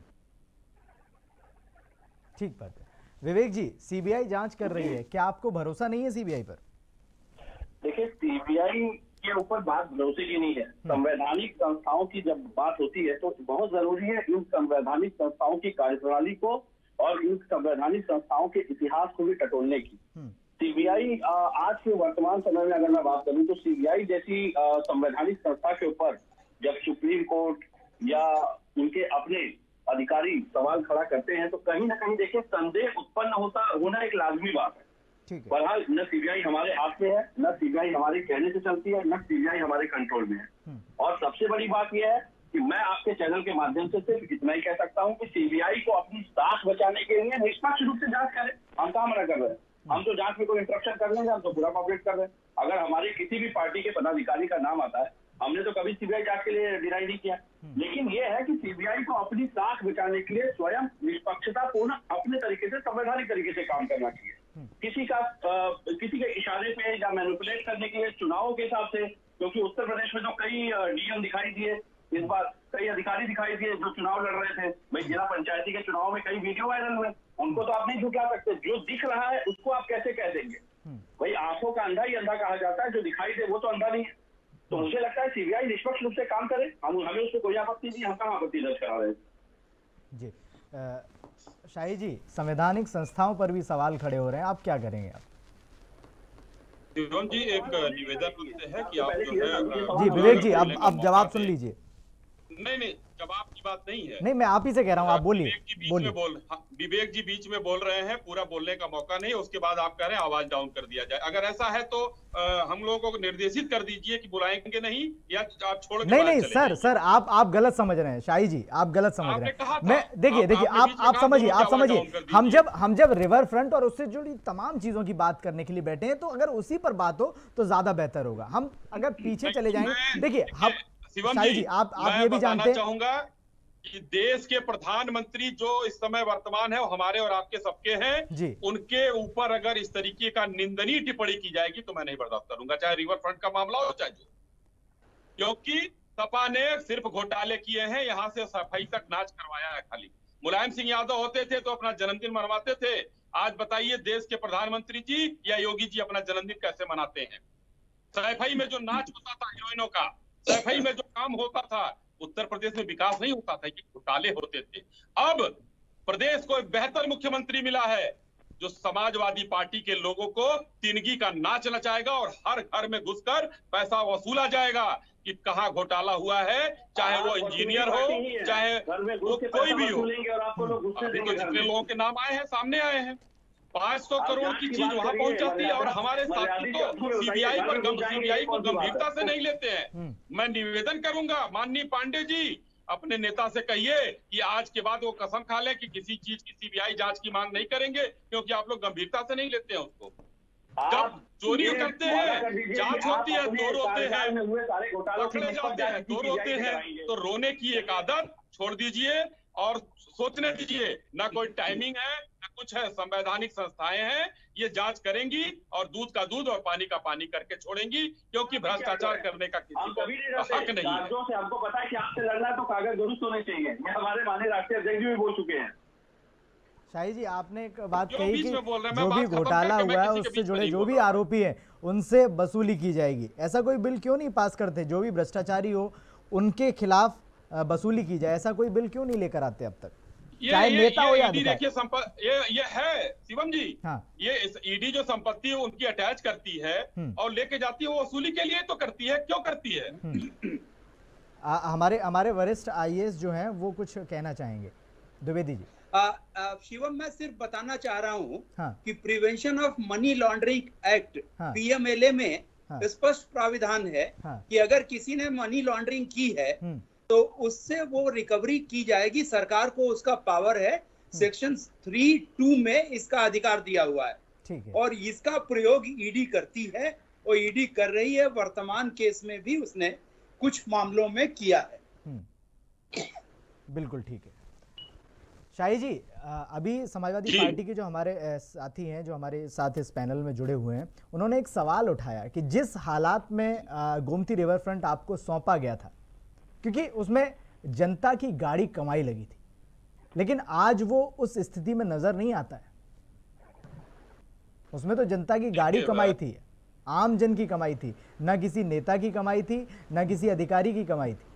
ठीक बात है। विवेक जी, सीबीआई जांच कर रही है, क्या आपको भरोसा नहीं है सीबीआई पर? देखिए, सीबीआई के ऊपर बात भरोसे की नहीं है। संवैधानिक संस्थाओं की जब बात होती है तो बहुत जरूरी है इन संवैधानिक संस्थाओं की कार्यप्रणाली को और इन संवैधानिक संस्थाओं के इतिहास को भी टटोलने की। सीबीआई आज के वर्तमान समय में अगर मैं बात करूं तो सीबीआई जैसी संवैधानिक संस्था के ऊपर जब सुप्रीम कोर्ट या उनके अपने अधिकारी सवाल खड़ा करते हैं तो कहीं ना कहीं देखिए संदेह उत्पन्न होना एक लाजमी बात है। बहरहाल न सीबीआई हमारे हाथ में है, न सीबीआई हमारे कहने से चलती है, न सीबीआई हमारे कंट्रोल में है। और सबसे बड़ी बात यह है कि मैं आपके चैनल के माध्यम से सिर्फ इतना ही कह सकता हूं कि सीबीआई को अपनी साख बचाने के लिए निष्पक्ष रूप से जांच करे। हम कहाँ मना कर रहे हैं? हम तो जांच में कोई इंटरप्शन कर लेंगे, हम तो पूरा कॉपरेट कर रहे हैं। अगर हमारे किसी भी पार्टी के पदाधिकारी का नाम आता है, हमने तो कभी सीबीआई जांच के लिए डिनाई नहीं किया, लेकिन यह है कि सीबीआई को अपनी साख बचाने के लिए स्वयं निष्पक्षतापूर्ण अपने तरीके से, संवैधानिक तरीके से काम करना चाहिए। किसी के इशारे पे या मैनिपुलेट करने के लिए चुनावों के हिसाब से, क्योंकि उत्तर प्रदेश में तो कई डीएम दिखाई दिए, इस बार कई अधिकारी दिखाई दिए जो चुनाव लड़ रहे थे। भाई जिला पंचायती के चुनाव में कई वीडियो वायरल हुए, उनको तो आप नहीं झुठला सकते। जो दिख रहा है उसको आप कैसे कह देंगे? भाई आंखों का अंधा ही अंधा कहा जाता है, जो दिखाई दे वो तो अंधा नहीं है। तो मुझे लगता है सीबीआई निष्पक्ष रूप से काम करे, हमें उससे कोई आपत्ति नहीं, हम कहाँ आपत्ति दर्ज करा रहे हैं। जी शाही जी, संवैधानिक संस्थाओं पर भी सवाल खड़े हो रहे हैं, आप क्या करेंगे? आप जी एक निवेदन है कि आप जो है जी विवेक जी, आप जवाब सुन लीजिए। नहीं, जवाब की बात नहीं है। नहीं, मैं आप ही से कह रहा हूँ, आप बोलिए। विवेक जी बीच में बोल रहे हैं, पूरा बोलने का मौका नहीं, उसके बाद आप कह रहे हैं आवाज डाउन कर दिया जाए। अगर ऐसा है तो हम लोगों को निर्देशित कर दीजिए कि बुलाएंगे नहीं, या आप छोड़ के नहीं सर आप गलत समझ रहे हैं शाही जी, आप गलत समझ रहे हैं। मैं देखिए आप समझिए, हम जब रिवर फ्रंट और उससे जुड़ी तमाम चीजों की बात करने के लिए बैठे हैं, तो अगर उसी पर बात हो तो ज्यादा बेहतर होगा। हम अगर पीछे चले जाएंगे, देखिए शाही जी आप ये भी जानते हैं, चाहूंगा कि देश के प्रधानमंत्री जो इस समय वर्तमान है वो हमारे और आपके सबके हैं, उनके ऊपर अगर इस तरीके का निंदनीय टिप्पणी की जाएगी तो मैं नहीं बर्दाश्त करूंगा, चाहे रिवर फ्रंट का मामला हो चाहे जो, क्योंकि सपा ने सिर्फ घोटाले किए हैं, यहां से सफाई तक नाच करवाया है। खाली मुलायम सिंह यादव होते थे तो अपना जन्मदिन मनवाते थे, आज बताइए देश के प्रधानमंत्री जी या योगी जी अपना जन्मदिन कैसे मनाते हैं? सफाई में जो नाच होता था हीरोइनों का, सफाई में जो काम होता था, उत्तर प्रदेश में विकास नहीं होता था, ये घोटाले होते थे। अब प्रदेश को एक बेहतर मुख्यमंत्री मिला है जो समाजवादी पार्टी के लोगों को तिनगी का नाच नचाएगा और हर घर में घुसकर पैसा वसूला जाएगा कि कहाँ घोटाला हुआ है, चाहे वो इंजीनियर हो चाहे वो कोई भी हो। अभी तो जितने लोगों के नाम आए हैं सामने आए हैं, 500 करोड़ की चीज वहां पहुंच जाती है और हमारे साथी तो सीबीआई को गंभीरता से नहीं लेते हैं। मैं निवेदन करूंगा माननीय पांडे जी, अपने नेता से कहिए कि आज के बाद वो कसम खा ले कि किसी चीज की सीबीआई जांच की मांग नहीं करेंगे, क्योंकि आप लोग गंभीरता से नहीं लेते हैं उसको। जब चोरी करते हैं, जांच होती है, दो रोते हैं, पकड़े जाते हैं, दो रोते हैं, तो रोने की एक आदत छोड़ दीजिए और सोचने दीजिए। ना कोई टाइमिंग है ना कुछ है, संवैधानिक संस्थाएं हैं, ये जांच करेंगी और दूध का दूध और पानी का पानी करके छोड़ेंगी, क्योंकि भ्रष्टाचार करने का किसी को हक नहीं है। हमको पता है कि आपसे लड़ना है तो कागज दुरुस्त होने चाहिए, ये हमारे माननीय राष्ट्रीय अध्यक्ष जी भी बोल चुके हैं। शाही जी आपने एक बात कही कि जो भी घोटाला हुआ है उससे जुड़े जो भी आरोपी हैं उनसे वसूली की जाएगी। ऐसा कोई बिल क्यों नहीं पास करते, जो भी भ्रष्टाचारी हो उनके खिलाफ वसूली की जाए? ऐसा कोई बिल क्यों नहीं लेकर आते अब तक, चाहे नेता हो या अधिकारी? देखिए ये है शिवम जी, हाँ। ये ईडी जो संपत्ति है उनकी अटैच करती है और लेके जाती है, वो वसूली के लिए तो करती है, क्यों करती है? हमारे वरिष्ठ आईएएस जो हैं वो कुछ कहना चाहेंगे, द्विवेदी जी। शिवम मैं सिर्फ बताना चाह रहा हूँ कि prevention of money laundering act PMLA में स्पष्ट प्राविधान है कि अगर किसी ने मनी लॉन्ड्रिंग की है तो उससे वो रिकवरी की जाएगी, सरकार को उसका पावर है, सेक्शन 3(2) में इसका अधिकार दिया हुआ है, ठीक है। और इसका प्रयोग ईडी करती है और ईडी कर रही है, वर्तमान केस में भी उसने कुछ मामलों में किया है। बिल्कुल ठीक है। शाही जी अभी समाजवादी पार्टी के जो हमारे साथी हैं, जो हमारे साथ इस पैनल में जुड़े हुए हैं, उन्होंने एक सवाल उठाया कि जिस हालात में गोमती रिवर फ्रंट आपको सौंपा गया था, क्योंकि उसमें जनता की गाड़ी कमाई लगी थी, लेकिन आज वो उस स्थिति में नजर नहीं आता है। उसमें तो जनता की गाड़ी कमाई थी, आम जन की कमाई थी, ना किसी नेता की कमाई थी, ना किसी अधिकारी की कमाई थी।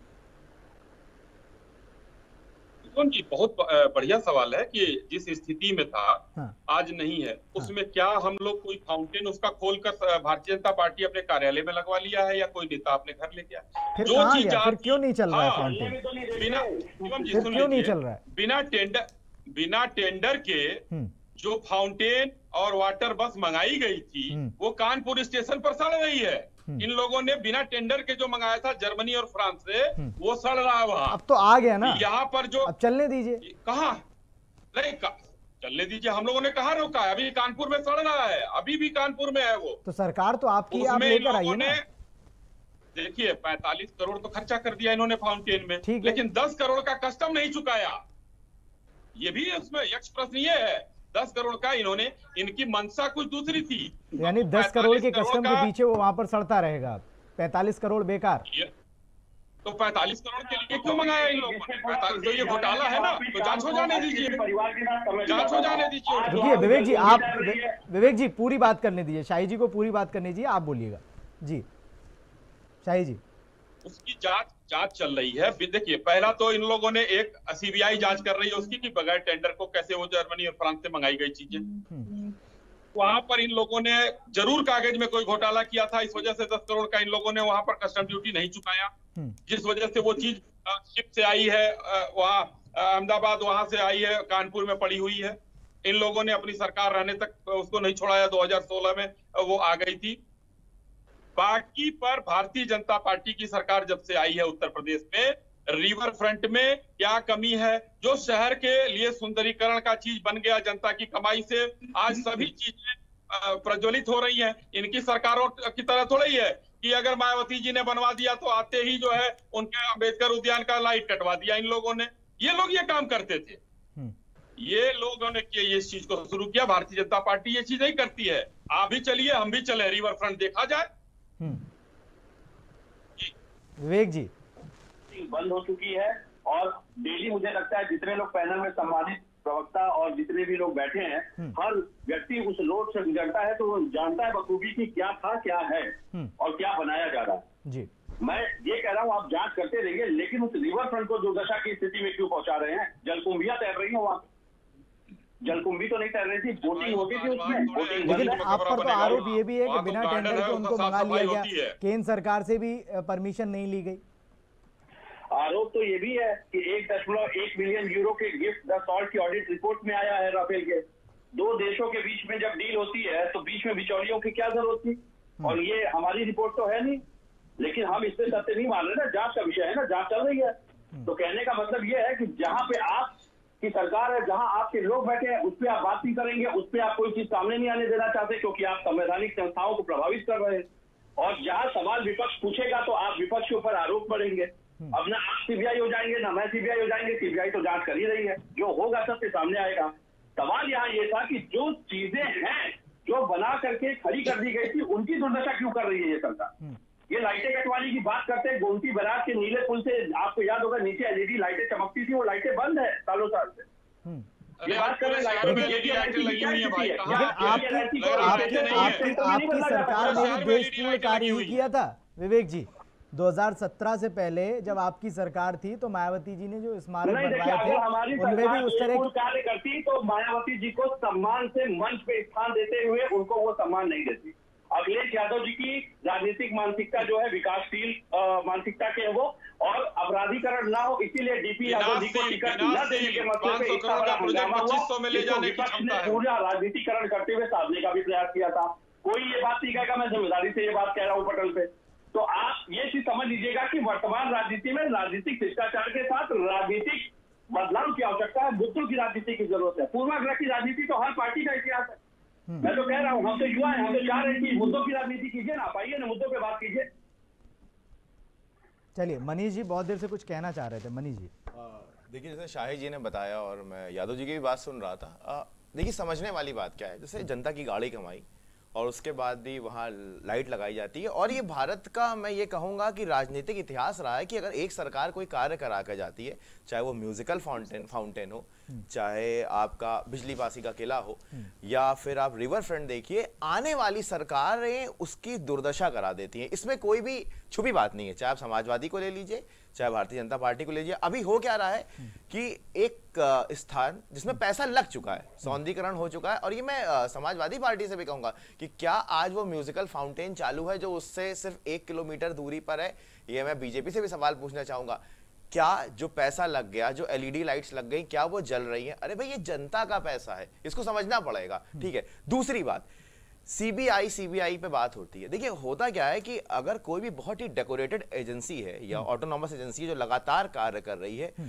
जी बहुत बढ़िया सवाल है कि जिस स्थिति में था आज नहीं है, उसमें क्या हम लोग कोई फाउंटेन उसका खोलकर भारतीय जनता पार्टी अपने कार्यालय में लगवा लिया है या कोई नेता अपने घर ले गया? जो चीज फिर क्यों नहीं चल रहा है फाउंटेन? क्यों नहीं चल रहा है? बिना टेंडर के जो फाउंटेन और वाटर बस मंगाई गई थी वो कानपुर स्टेशन पर सड़ रही है। इन लोगों ने बिना टेंडर के जो मंगाया था जर्मनी और फ्रांस से, वो सड़ रहा है वहां। अब तो आ गया ना, यहाँ पर जो अब चलने दीजिए। कहाँ नहीं चलने दीजिए, हम लोगों ने कहा रोका है? अभी कानपुर में सड़ रहा है, अभी भी कानपुर में है वो। तो सरकार तो आपकी, आप लेकर आइए ना। देखिए 45 करोड़ तो खर्चा कर दिया इन्होंने फाउंटेन में, लेकिन 10 करोड़ का कस्टम नहीं चुकाया। ये भी उसमें यक्ष प्रश्न ये है, 10 करोड़ का इन्होंने, इनकी मंशा कुछ दूसरी थी, यानी 10 करोड़ के कस्टम के पीछे वो वहां पर सड़ता रहेगा। 45 करोड़ बेकार, तो 45 करोड़ के लिए क्यों मंगाया इन लोगों ने? तो ये घोटाला है ना, तो जांच हो जाने दीजिए, जांच हो जाने दीजिए। रुकिए विवेक जी, आप विवेक जी पूरी बात करने दीजिए, शाही जी को पूरी बात करने दीजिए, आप बोलिएगा जी। शाही जी उसकी जांच चल रही है। देखिए पहला तो इन लोगों ने एक सीबीआई जांच कर रही है उसकी कि बगैर टेंडर को कैसे वो जर्मनी और फ्रांस से मंगाई गई चीजें, वहां पर इन लोगों ने जरूर कागज में कोई घोटाला किया था, इस वजह से 10 करोड़ का इन लोगों ने वहां पर कस्टम ड्यूटी नहीं चुकाया, जिस वजह से वो चीज शिप से आई है, वहाँ अहमदाबाद वहां से आई है, कानपुर में पड़ी हुई है। इन लोगों ने अपनी सरकार रहने तक उसको नहीं छोड़ाया, 2016 में वो आ गई थी। बाकी पर भारतीय जनता पार्टी की सरकार जब से आई है उत्तर प्रदेश में, रिवर फ्रंट में क्या कमी है? जो शहर के लिए सुंदरीकरण का चीज बन गया जनता की कमाई से, आज सभी चीजें प्रज्वलित हो रही हैं। इनकी सरकारों की तरह थोड़ी है कि अगर मायावती जी ने बनवा दिया तो आते ही जो है उनके अम्बेडकर उद्यान का लाइट कटवा दिया इन लोगों ने। ये लोग ये काम करते थे, ये लोगों ने किया, इस चीज को शुरू किया। भारतीय जनता पार्टी ये चीज नहीं करती है। आप भी चलिए, हम भी चले, रिवर फ्रंट देखा जाए। विवेक जी, बंद हो चुकी है और डेली मुझे लगता है जितने लोग पैनल में सम्मानित प्रवक्ता और जितने भी लोग बैठे हैं, हर व्यक्ति उस रोड से गुजरता है तो वो जानता है बखूबी कि क्या था, क्या है और क्या बनाया जा रहा है जी। मैं ये कह रहा हूँ आप जांच करते रहिए, लेकिन उस रिवर फ्रंट को दुर्दशा की स्थिति में क्यों पहुंचा रहे हैं? जलकुंभियां तैर रही है वहां, जलकुंभी तो नहीं तैर रही थी, बोटिंग होती थी उसमें, बोटिंग। लेकिन आप पर तो आरोप ये भी है कि बिना टेंडर के उनको मंगा लिया गया, केंद्र सरकार से भी परमिशन नहीं ली गई। आरोप तो ये भी है कि 1.1 मिलियन यूरो के गिफ्ट द सॉल्ट की ऑडिट रिपोर्ट में आया है राफेल के। दो देशों के बीच में जब डील होती है तो बीच में बिचौलियों की क्या जरूरत थी? और ये हमारी रिपोर्ट तो है नहीं, लेकिन हम इस पे सत्य नहीं मान रहे ना, जांच का विषय है ना, जांच चल रही है। तो कहने का मतलब ये है कि जहां पे आप की सरकार है, जहां आपके लोग बैठे हैं, उस पर आप बात नहीं करेंगे, उस पर आप कोई चीज सामने नहीं आने देना चाहते, क्योंकि आप संवैधानिक संस्थाओं को प्रभावित कर रहे हैं। और जहां सवाल विपक्ष पूछेगा तो आप विपक्ष के ऊपर आरोप करेंगे। अब ना आप सीबीआई हो जाएंगे ना मैं सीबीआई हो जाएंगे, सीबीआई तो जांच कर ही रही है, जो होगा सबके सामने आएगा। सवाल यहाँ ये था कि जो चीजें हैं जो बना करके खड़ी कर दी गई थी, उनकी दुर्दशा क्यों कर रही है ये सरकार? ये लाइटें कटवाने की बात करते हैं, गोमती बराज के नीले पुल से आपको याद होगा नीचे एलईडी लाइटें चमकती थी, वो लाइटें बंद है सालों साल से। ये बात कर रहे हैं आपकी सरकार ने देश पूर्ण कार्य ही किया था विवेक जी। 2017 से पहले जब आपकी सरकार थी तो मायावती जी ने जो स्मारक बनवाए थे उनमें भी उस तरह कार्य करती तो मायावती जी को सम्मान से मंच पे स्थान देते हुए उनको वो सम्मान नहीं देती। अखिलेश यादव जी की राजनीतिक मानसिकता जो है विकासशील मानसिकता के है वो, और अपराधीकरण ना हो इसीलिए डीपी यादव जी को टिकट न देने के मसले पे इतना बड़ा हंगामा हुआ। विपक्ष ने पूरा राजनीतिकरण करते हुए साधने का भी प्रयास किया था। कोई ये बात नहीं कहेगा मैं जिम्मेदारी से ये बात कह रहा हूँ पटल पे। तो आप ये चीज समझ लीजिएगा कि वर्तमान राजनीति में राजनीतिक शिष्टाचार के साथ राजनीतिक बदलाव की आवश्यकता है, मुद्दों की राजनीति की जरूरत है। पूर्वाग्रह की राजनीति तो हर पार्टी का इतिहास है। मैं तो कह रहा हूँ हम तो युवा है, हम तो चाह रहे हैं कि मुद्दों की राजनीति कीजिए ना, पाइए ना मुद्दों पे बात कीजिए। चलिए मनीष जी बहुत देर से कुछ कहना चाह रहे थे। मनीष जी देखिए, जैसे शाही जी ने बताया और मैं यादव जी की भी बात सुन रहा था, देखिए समझने वाली बात क्या है, जैसे जनता की गाड़ी कमाई और उसके बाद भी वहाँ लाइट लगाई जाती है। और ये भारत का मैं ये कहूँगा कि राजनीतिक इतिहास रहा है कि अगर एक सरकार कोई कार्य करा कर जाती है, चाहे वो म्यूजिकल फाउंटेन हो, चाहे आपका बिजली पासी का किला हो, या फिर आप रिवर फ्रंट देखिए, आने वाली सरकारें उसकी दुर्दशा करा देती हैं। इसमें कोई भी छुपी बात नहीं है। चाहे आप समाजवादी को ले लीजिए, चाहे भारतीय जनता पार्टी को ले लीजिए। अभी हो क्या रहा है कि एक स्थान जिसमें पैसा लग चुका है, सौंदर्यीकरण हो चुका है, और ये मैं समाजवादी पार्टी से भी कहूंगा कि क्या आज वो म्यूजिकल फाउंटेन चालू है जो उससे सिर्फ 1 किलोमीटर दूरी पर है? ये मैं बीजेपी से भी सवाल पूछना चाहूंगा, क्या जो पैसा लग गया, जो एलईडी लाइट्स लग गई, क्या वो जल रही हैं? अरे भाई ये जनता का पैसा है, इसको समझना पड़ेगा, ठीक है। दूसरी बात, सीबीआई पे बात होती है। देखिए होता क्या है कि अगर कोई भी बहुत ही डेकोरेटेड एजेंसी है या ऑटोनॉमस एजेंसी है जो लगातार कार्य कर रही है,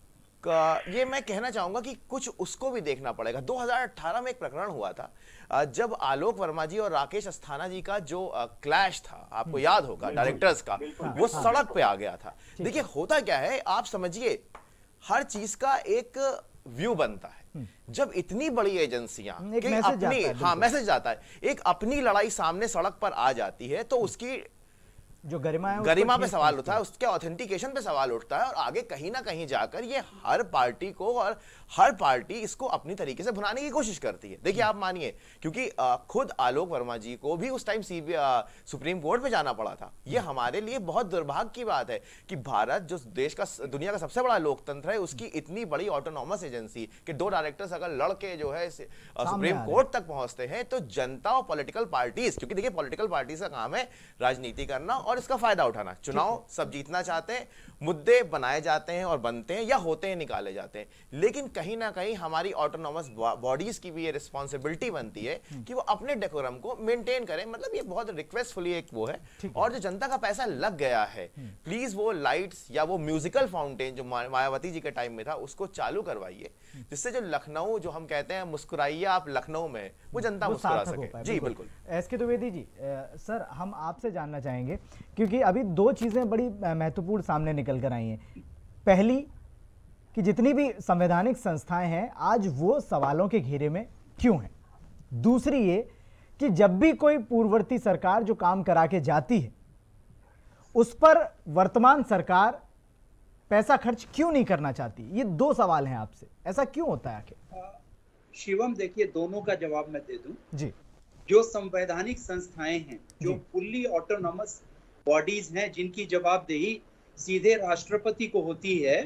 ये मैं कहना चाहूंगा कि कुछ उसको भी देखना पड़ेगा। 2018 में एक प्रकरण हुआ था जब आलोक वर्मा जी और राकेश अस्थाना जी का जो क्लैश था, आपको याद होगा, डायरेक्टर्स का, वो सड़क पे आ गया था। देखिए होता क्या है, आप समझिए हर चीज का एक व्यू बनता है। जब इतनी बड़ी एजेंसियां अपनी मैसेज आता है, एक अपनी लड़ाई सामने सड़क पर आ जाती है तो उसकी जो गरिमा पे सवाल उठता है, उसके ऑथेंटिकेशन पे सवाल उठता है, और आगे कहीं ना कहीं जाकर ये हर पार्टी को और हर पार्टी इसको अपनी तरीके से भुनाने की कोशिश करती है। देखिए आप मानिए, क्योंकि खुद आलोक वर्मा जी को भी उस टाइम सुप्रीम कोर्ट पे जाना पड़ा था। ये हमारे लिए बहुत दुर्भाग्य की बात है कि भारत जो देश का, दुनिया का सबसे बड़ा लोकतंत्र है, उसकी इतनी बड़ी ऑटोनॉमस एजेंसी के 2 डायरेक्टर्स अगर लड़के जो है सुप्रीम कोर्ट तक पहुंचते हैं, तो जनता और पॉलिटिकल पार्टीज, क्योंकि देखिए पॉलिटिकल पार्टीज का काम है राजनीति करना, और और इसका फायदा उठाना। चुनाव सब जीतना चाहते हैं, मुद्दे बनाए जाते हैं और बनते हैं या होते हैं, निकाले जाते हैं, लेकिन कहीं ना कहीं हमारी ऑटोनॉमस बॉडीज की भी ये रिस्पॉन्सिबिलिटी बनती है कि वो अपने डेकोरम को मेंटेन करें। मतलब ये बहुत रिक्वेस्टफुली एक वो है। और जो जनता का पैसा लग गया है, प्लीज वो लाइट्स या वो म्यूजिकल फाउंटेन जो मायावती जी के टाइम में था उसको चालू करवाइए, जिससे जो लखनऊ, जो हम कहते हैं मुस्कुराइए आप लखनऊ में, वो जनता मुस्कुरा सके। जी बिल्कुल। एसके द्विवेदी जी, सर हम आपसे जानना चाहेंगे, क्योंकि अभी दो चीजें बड़ी महत्वपूर्ण सामने निकल कर आई हैं। पहली कि जितनी भी संवैधानिक संस्थाएं हैं आज वो सवालों के घेरे में क्यों हैं। दूसरी ये कि जब भी कोई पूर्ववर्ती सरकार जो काम करा के जाती है उस पर वर्तमान सरकार पैसा खर्च क्यों नहीं करना चाहती। ये दो सवाल हैं आपसे, ऐसा क्यों होता है आखिर? शिवम देखिए, दोनों का जवाब मैं दे दूं जी। जो संवैधानिक संस्थाएं हैं, जो फुल्ली ऑटोनॉमस बॉडीज हैं, जिनकी जवाबदेही सीधे राष्ट्रपति को होती है,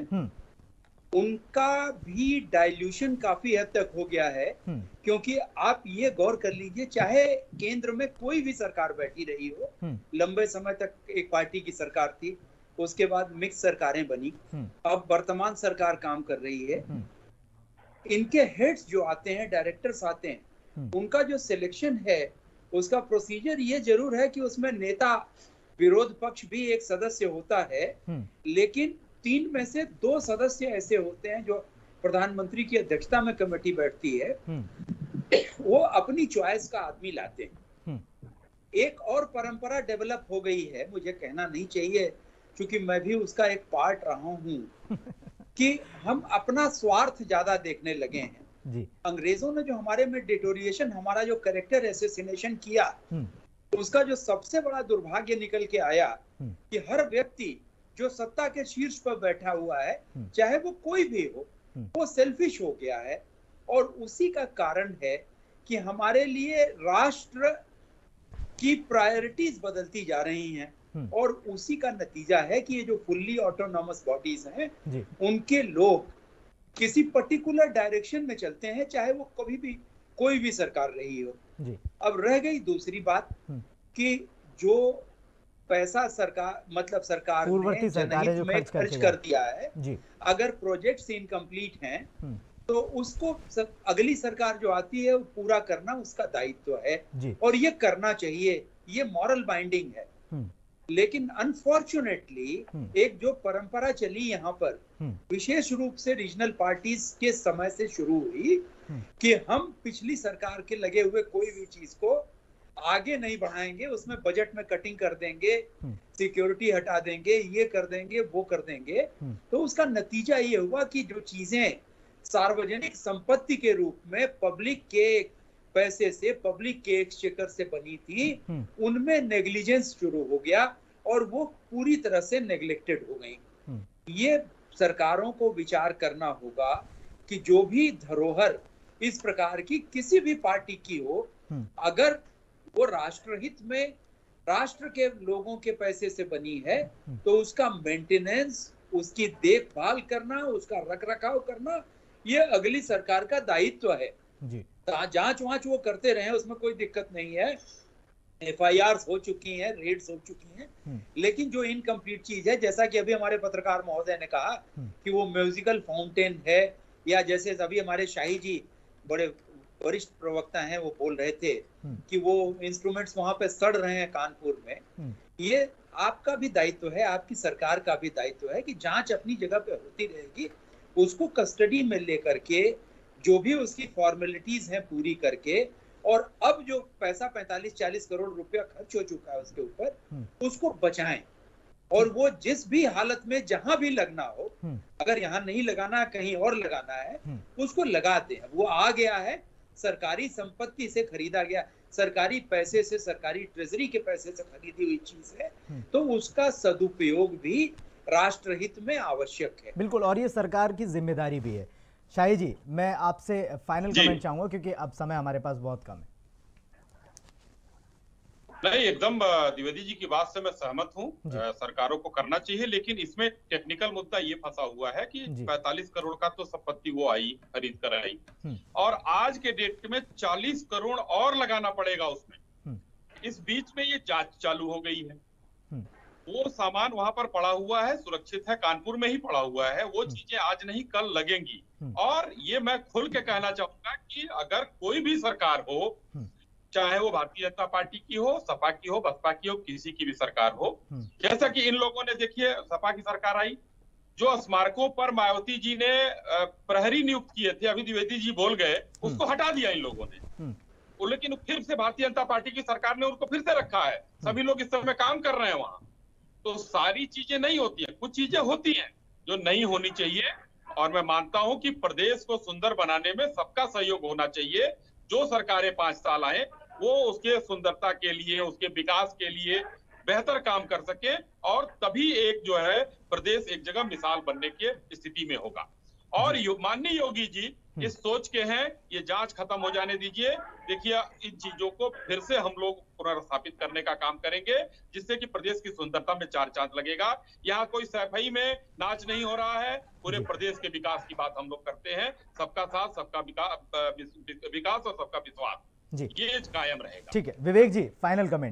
उनका भी डाइल्यूशन काफी हद तक हो गया है। क्योंकि आप ये गौर कर लीजिए, चाहे केंद्र में कोई भी सरकार बैठी रही हो, लंबे समय तक एक पार्टी की सरकार थी, उसके बाद मिक्स सरकारें बनी, अब वर्तमान सरकार काम कर रही है। इनके हेड्स जो आते हैं, डायरेक्टर्स आते हैं, उनका जो सिलेक्शन है उसका प्रोसीजर ये जरूर है कि उसमें नेता विरोध पक्ष भी एक सदस्य होता है, लेकिन 3 में से 2 सदस्य ऐसे होते हैं जो प्रधानमंत्री की अध्यक्षता में कमेटी बैठती है, वो अपनी चॉइस का आदमी लाते हैं। एक और परंपरा डेवलप हो गई है, मुझे कहना नहीं चाहिए क्योंकि मैं भी उसका एक पार्ट रहा हूं, कि हम अपना स्वार्थ ज्यादा देखने लगे हैं जी। अंग्रेजों ने जो हमारे में डिटोरिएशन, हमारा जो कैरेक्टर एसेसिनेशन किया, उसका जो सबसे बड़ा दुर्भाग्य निकल के आया कि हर व्यक्ति जो सत्ता के शीर्ष पर बैठा हुआ है, चाहे वो कोई भी हो, वो सेल्फिश हो गया है। और उसी का कारण है कि हमारे लिए राष्ट्र की प्रायोरिटीज बदलती जा रही हैं, और उसी का नतीजा है कि ये जो फुल्ली ऑटोनॉमस बॉडीज हैं, उनके लोग किसी पर्टिकुलर डायरेक्शन में चलते हैं, चाहे वो कभी भी कोई भी सरकार रही हो जी। अब रह गई दूसरी बात कि जो पैसा सरकार, मतलब सरकार ने जनहित में खर्च कर दिया है जी। अगर प्रोजेक्ट्स इनकम्प्लीट हैं तो उसको अगली सरकार जो आती है वो पूरा करना उसका दायित्व है जी। और ये करना चाहिए, ये मॉरल बाइंडिंग है। लेकिन अनफॉर्चुनेटली एक जो परंपरा चली यहाँ पर, विशेष रूप से रीजनल पार्टीज के समय से शुरू हुई, कि हम पिछली सरकार के लगे हुए कोई भी चीज को आगे नहीं बढ़ाएंगे, उसमें बजट में कटिंग कर देंगे, सिक्योरिटी हटा देंगे, ये कर देंगे, वो कर देंगे। तो उसका नतीजा ये हुआ कि जो चीजें सार्वजनिक संपत्ति के रूप में पब्लिक के पैसे से, पब्लिक के एक्सचेकर से बनी थी, उनमें नेग्लिजेंस शुरू हो गया और वो पूरी तरह से नेग्लेक्टेड हो गई। ये सरकारों को विचार करना होगा कि जो भी धरोहर इस प्रकार की किसी भी पार्टी की हो, अगर वो राष्ट्रहित में राष्ट्र के लोगों के पैसे से बनी है, तो उसका मेंटेनेंस, उसकी देखभाल करना, उसका रखरखाव करना, ये अगली सरकार का दायित्व है जी। जांच वांच वो करते रहे, उसमें कोई दिक्कत नहीं है, FIRs हो चुकी हैं, रेड्स हो चुकी हैं, लेकिन जो इनकम्प्लीट चीज है, जैसा कि अभी हमारे पत्रकार महोदय ने कहा कि वो म्यूजिकल फाउंटेन है, या जैसे अभी हमारे शाही जी बड़े वरिष्ठ प्रवक्ता हैं, वो बोल रहे थे कि वो इंस्ट्रूमेंट्स वहां पे सड़ रहे हैं कानपुर में। ये आपका भी दायित्व है, आपकी सरकार का भी दायित्व है कि जांच अपनी जगह पे होती रहेगी, उसको कस्टडी में लेकर के जो भी उसकी फॉर्मेलिटीज हैं पूरी करके, और अब जो पैसा 45-40 करोड़ रुपया खर्च हो चुका है उसके ऊपर, उसको बचाएं। और वो जिस भी हालत में जहां भी लगना हो, अगर यहाँ नहीं लगाना, कहीं और लगाना है, उसको लगा दें। वो आ गया है, सरकारी संपत्ति से खरीदा गया, सरकारी पैसे से, सरकारी ट्रेजरी के पैसे से खरीदी हुई चीज है, तो उसका सदुपयोग भी राष्ट्रहित में आवश्यक है। बिल्कुल, और ये सरकार की जिम्मेदारी भी है। शाही जी, मैं आपसे फाइनल कमेंट चाहूंगा क्योंकि अब समय हमारे पास बहुत कम है। नहीं, एकदम द्विवेदी जी की बात से मैं सहमत हूं, सरकारों को करना चाहिए, लेकिन इसमें टेक्निकल मुद्दा ये फंसा हुआ है कि 45 करोड़ का तो संपत्ति वो आई, खरीद कर आई, और आज के डेट में 40 करोड़ और लगाना पड़ेगा उसमें। इस बीच में ये जांच चालू हो गई है, वो सामान वहां पर पड़ा हुआ है, सुरक्षित है, कानपुर में ही पड़ा हुआ है। वो चीजें आज नहीं कल लगेंगी। और ये मैं खुल के कहना चाहूंगा कि अगर कोई भी सरकार हो, चाहे वो भारतीय जनता पार्टी की हो, सपा की हो, बसपा की हो, किसी की भी सरकार हो, जैसा कि इन लोगों ने, देखिए सपा की सरकार आई, जो स्मारकों पर मायावती जी ने प्रहरी नियुक्त किए थे, अभी द्विवेदी जी बोल गए, उसको हटा दिया इन लोगों ने। लेकिन फिर से भारतीय जनता पार्टी की सरकार ने उनको फिर से रखा है। सभी लोग इस समय काम कर रहे हैं वहां। तो सारी चीजें नहीं होती है, कुछ चीजें होती हैं जो नहीं होनी चाहिए। और मैं मानता हूं कि प्रदेश को सुंदर बनाने में सबका सहयोग होना चाहिए। जो सरकारें 5 साल आए वो उसके सुंदरता के लिए, उसके विकास के लिए बेहतर काम कर सके, और तभी एक जो है प्रदेश एक जगह मिसाल बनने की स्थिति में होगा। और माननीय योगी जी इस सोच के हैं, ये जांच खत्म हो जाने दीजिए। देखिए इन चीजों को फिर से हम लोग पुनर्स्थापित करने का काम करेंगे, जिससे कि प्रदेश की सुंदरता में 4 चांद लगेगा। यहाँ कोई सैफई में नाच नहीं हो रहा है, पूरे प्रदेश के विकास की बात हम लोग करते हैं। सबका साथ, सबका विकास और सबका विश्वास जी, ये कायम रहेगा। ठीक है Vivek ji, final comment.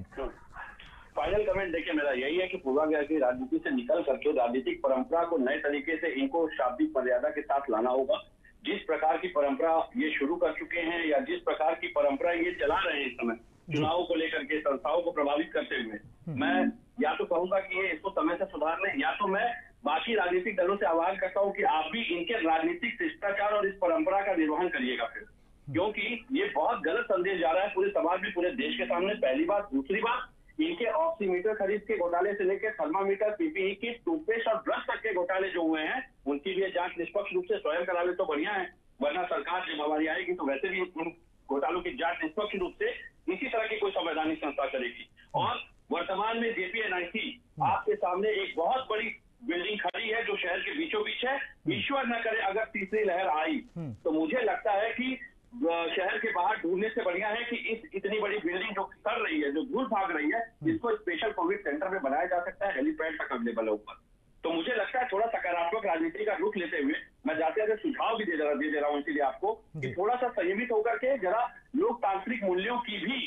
Final comment देखिए मेरा यही है कि पूर्वाग्रह की राजनीति से निकल करके राजनीतिक परंपरा को नए तरीके से इनको शाब्दिक मर्यादा के साथ लाना होगा। जिस प्रकार की परंपरा ये शुरू कर चुके हैं या जिस प्रकार की परंपरा ये चला रहे हैं इस समय चुनाव को लेकर के, संस्थाओं को प्रभावित करते हुए, मैं या तो कहूंगा कि ये इसको समय से सुधार लें, या तो मैं बाकी राजनीतिक दलों से आह्वान करता हूँ कि आप भी इनके राजनीतिक शिष्टाचार और इस परंपरा का निर्वहन करिएगा फिर, क्योंकि ये बहुत गलत संदेश जा रहा है पूरे समाज में, पूरे देश के सामने। पहली बात। दूसरी बात, इनके ऑक्सीमीटर खरीद के घोटाले से लेकर थर्मामीटर, पीपीई किट, टूथपेस्ट और ब्रश तक के घोटाले जो हुए हैं उनकी भी जांच निष्पक्ष रूप से स्वयं करा ले तो बढ़िया है, वरना सरकार जब हमारी आएगी तो वैसे भी उन घोटालों की जांच निष्पक्ष रूप से इसी तरह की कोई संवैधानिक संस्था करेगी। और वर्तमान में जेपीएनआईसी आपके सामने एक बहुत बड़ी बिल्डिंग खड़ी है जो शहर के बीचों बीच है। ईश्वर न करे अगर तीसरी लहर आई तो मुझे लगता है कि शहर के बाहर ढूंढने से बढ़िया है कि इस इतनी बड़ी बिल्डिंग जो कर रही है, जो धूल भाग रही है, इसको स्पेशल कोविड सेंटर में बनाया जा सकता है, हेलीपैड तक अवेलेबल है ऊपर। तो मुझे लगता है थोड़ा सकारात्मक राजनीति का रुख लेते हुए मैं जाते जाते सुझाव भी दे दे रहा हूँ इसीलिए आपको कि थोड़ा सा संयमित होकर के जरा लोकतांत्रिक मूल्यों की भी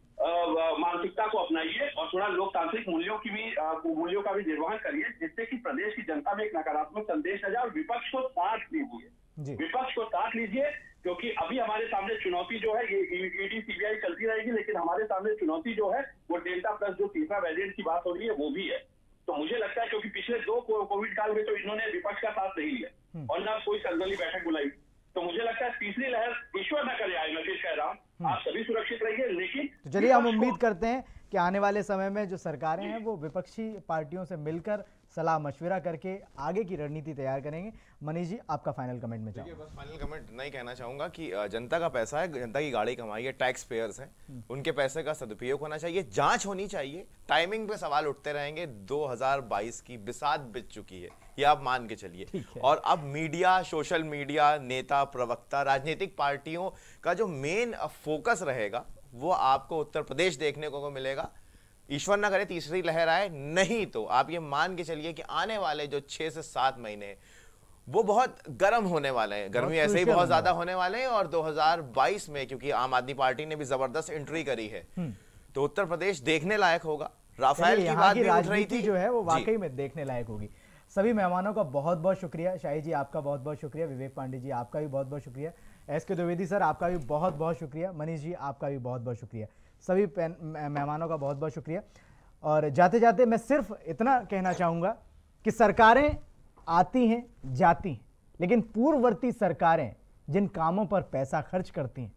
मानसिकता को अपनाइए और थोड़ा लोकतांत्रिक मूल्यों का भी निर्वहन करिए, जिससे कि प्रदेश की जनता में एक नकारात्मक संदेश आ जाए। और विपक्ष को साथ लीजिए, विपक्ष को साथ लीजिए, क्योंकि अभी हमारे सामने चुनौती जो है, ये ईडी सीबीआई चलती रहेगी, लेकिन हमारे सामने चुनौती जो है वो डेल्टा प्लस जो तीसरा वेरिएंट की बात हो रही है वो भी है। तो मुझे लगता है क्योंकि पिछले 2 कोविड काल में तो इन्होंने विपक्ष का साथ नहीं लिया और ना कोई सर्वदलीय बैठक बुलाई, तो मुझे लगता है तीसरी लहर ईश्वर न करे आए। मैं फिर कह रहा हूँ आप सभी सुरक्षित रहिए, लेकिन तो चलिए हम उम्मीद करते हैं कि आने वाले समय में जो सरकारें हैं वो विपक्षी पार्टियों से मिलकर सलाह मशविरा करके आगे की रणनीति तैयार करेंगे। मनीष जी, आपका फाइनल कमेंट में जाओ। बस फाइनल कमेंट नहीं कहना चाहूंगा कि जनता का पैसा है, जनता की गाड़ी कमाई है, टैक्स पेयर्स हैं, उनके पैसे का सदुपयोग होना चाहिए, जांच होनी चाहिए। टाइमिंग पे सवाल उठते रहेंगे। 2022 की बिसात बीत चुकी है, ये आप मान के चलिए। और अब मीडिया, सोशल मीडिया, नेता, प्रवक्ता, राजनीतिक पार्टियों का जो मेन फोकस रहेगा वो आपको उत्तर प्रदेश देखने को मिलेगा। ईश्वर ना करे तीसरी लहर आए, नहीं तो आप ये मान के चलिए कि आने वाले जो 6 से 7 महीने वो बहुत गर्म होने वाले हैं। गर्मी ऐसे ही बहुत ज्यादा होने वाले हैं। और 2022 में क्योंकि आम आददमी पार्टी ने भी जबरदस्त एंट्री करी है तो उत्तर प्रदेश देखने लायक होगा। राफेल की बात भी उठ रही थी, जो है वो वाकई में देखने लायक होगी। सभी मेहमानों का बहुत बहुत शुक्रिया। शाही जी आपका बहुत बहुत शुक्रिया। विवेक पांडे जी आपका भी बहुत बहुत शुक्रिया। एसके द्विवेदी सर आपका भी बहुत बहुत शुक्रिया। मनीष जी आपका भी बहुत बहुत शुक्रिया। सभी मेहमानों का बहुत बहुत शुक्रिया। और जाते जाते मैं सिर्फ इतना कहना चाहूँगा कि सरकारें आती हैं जाती हैं, लेकिन पूर्ववर्ती सरकारें जिन कामों पर पैसा खर्च करती हैं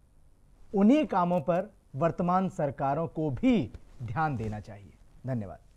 उन्हीं कामों पर वर्तमान सरकारों को भी ध्यान देना चाहिए। धन्यवाद।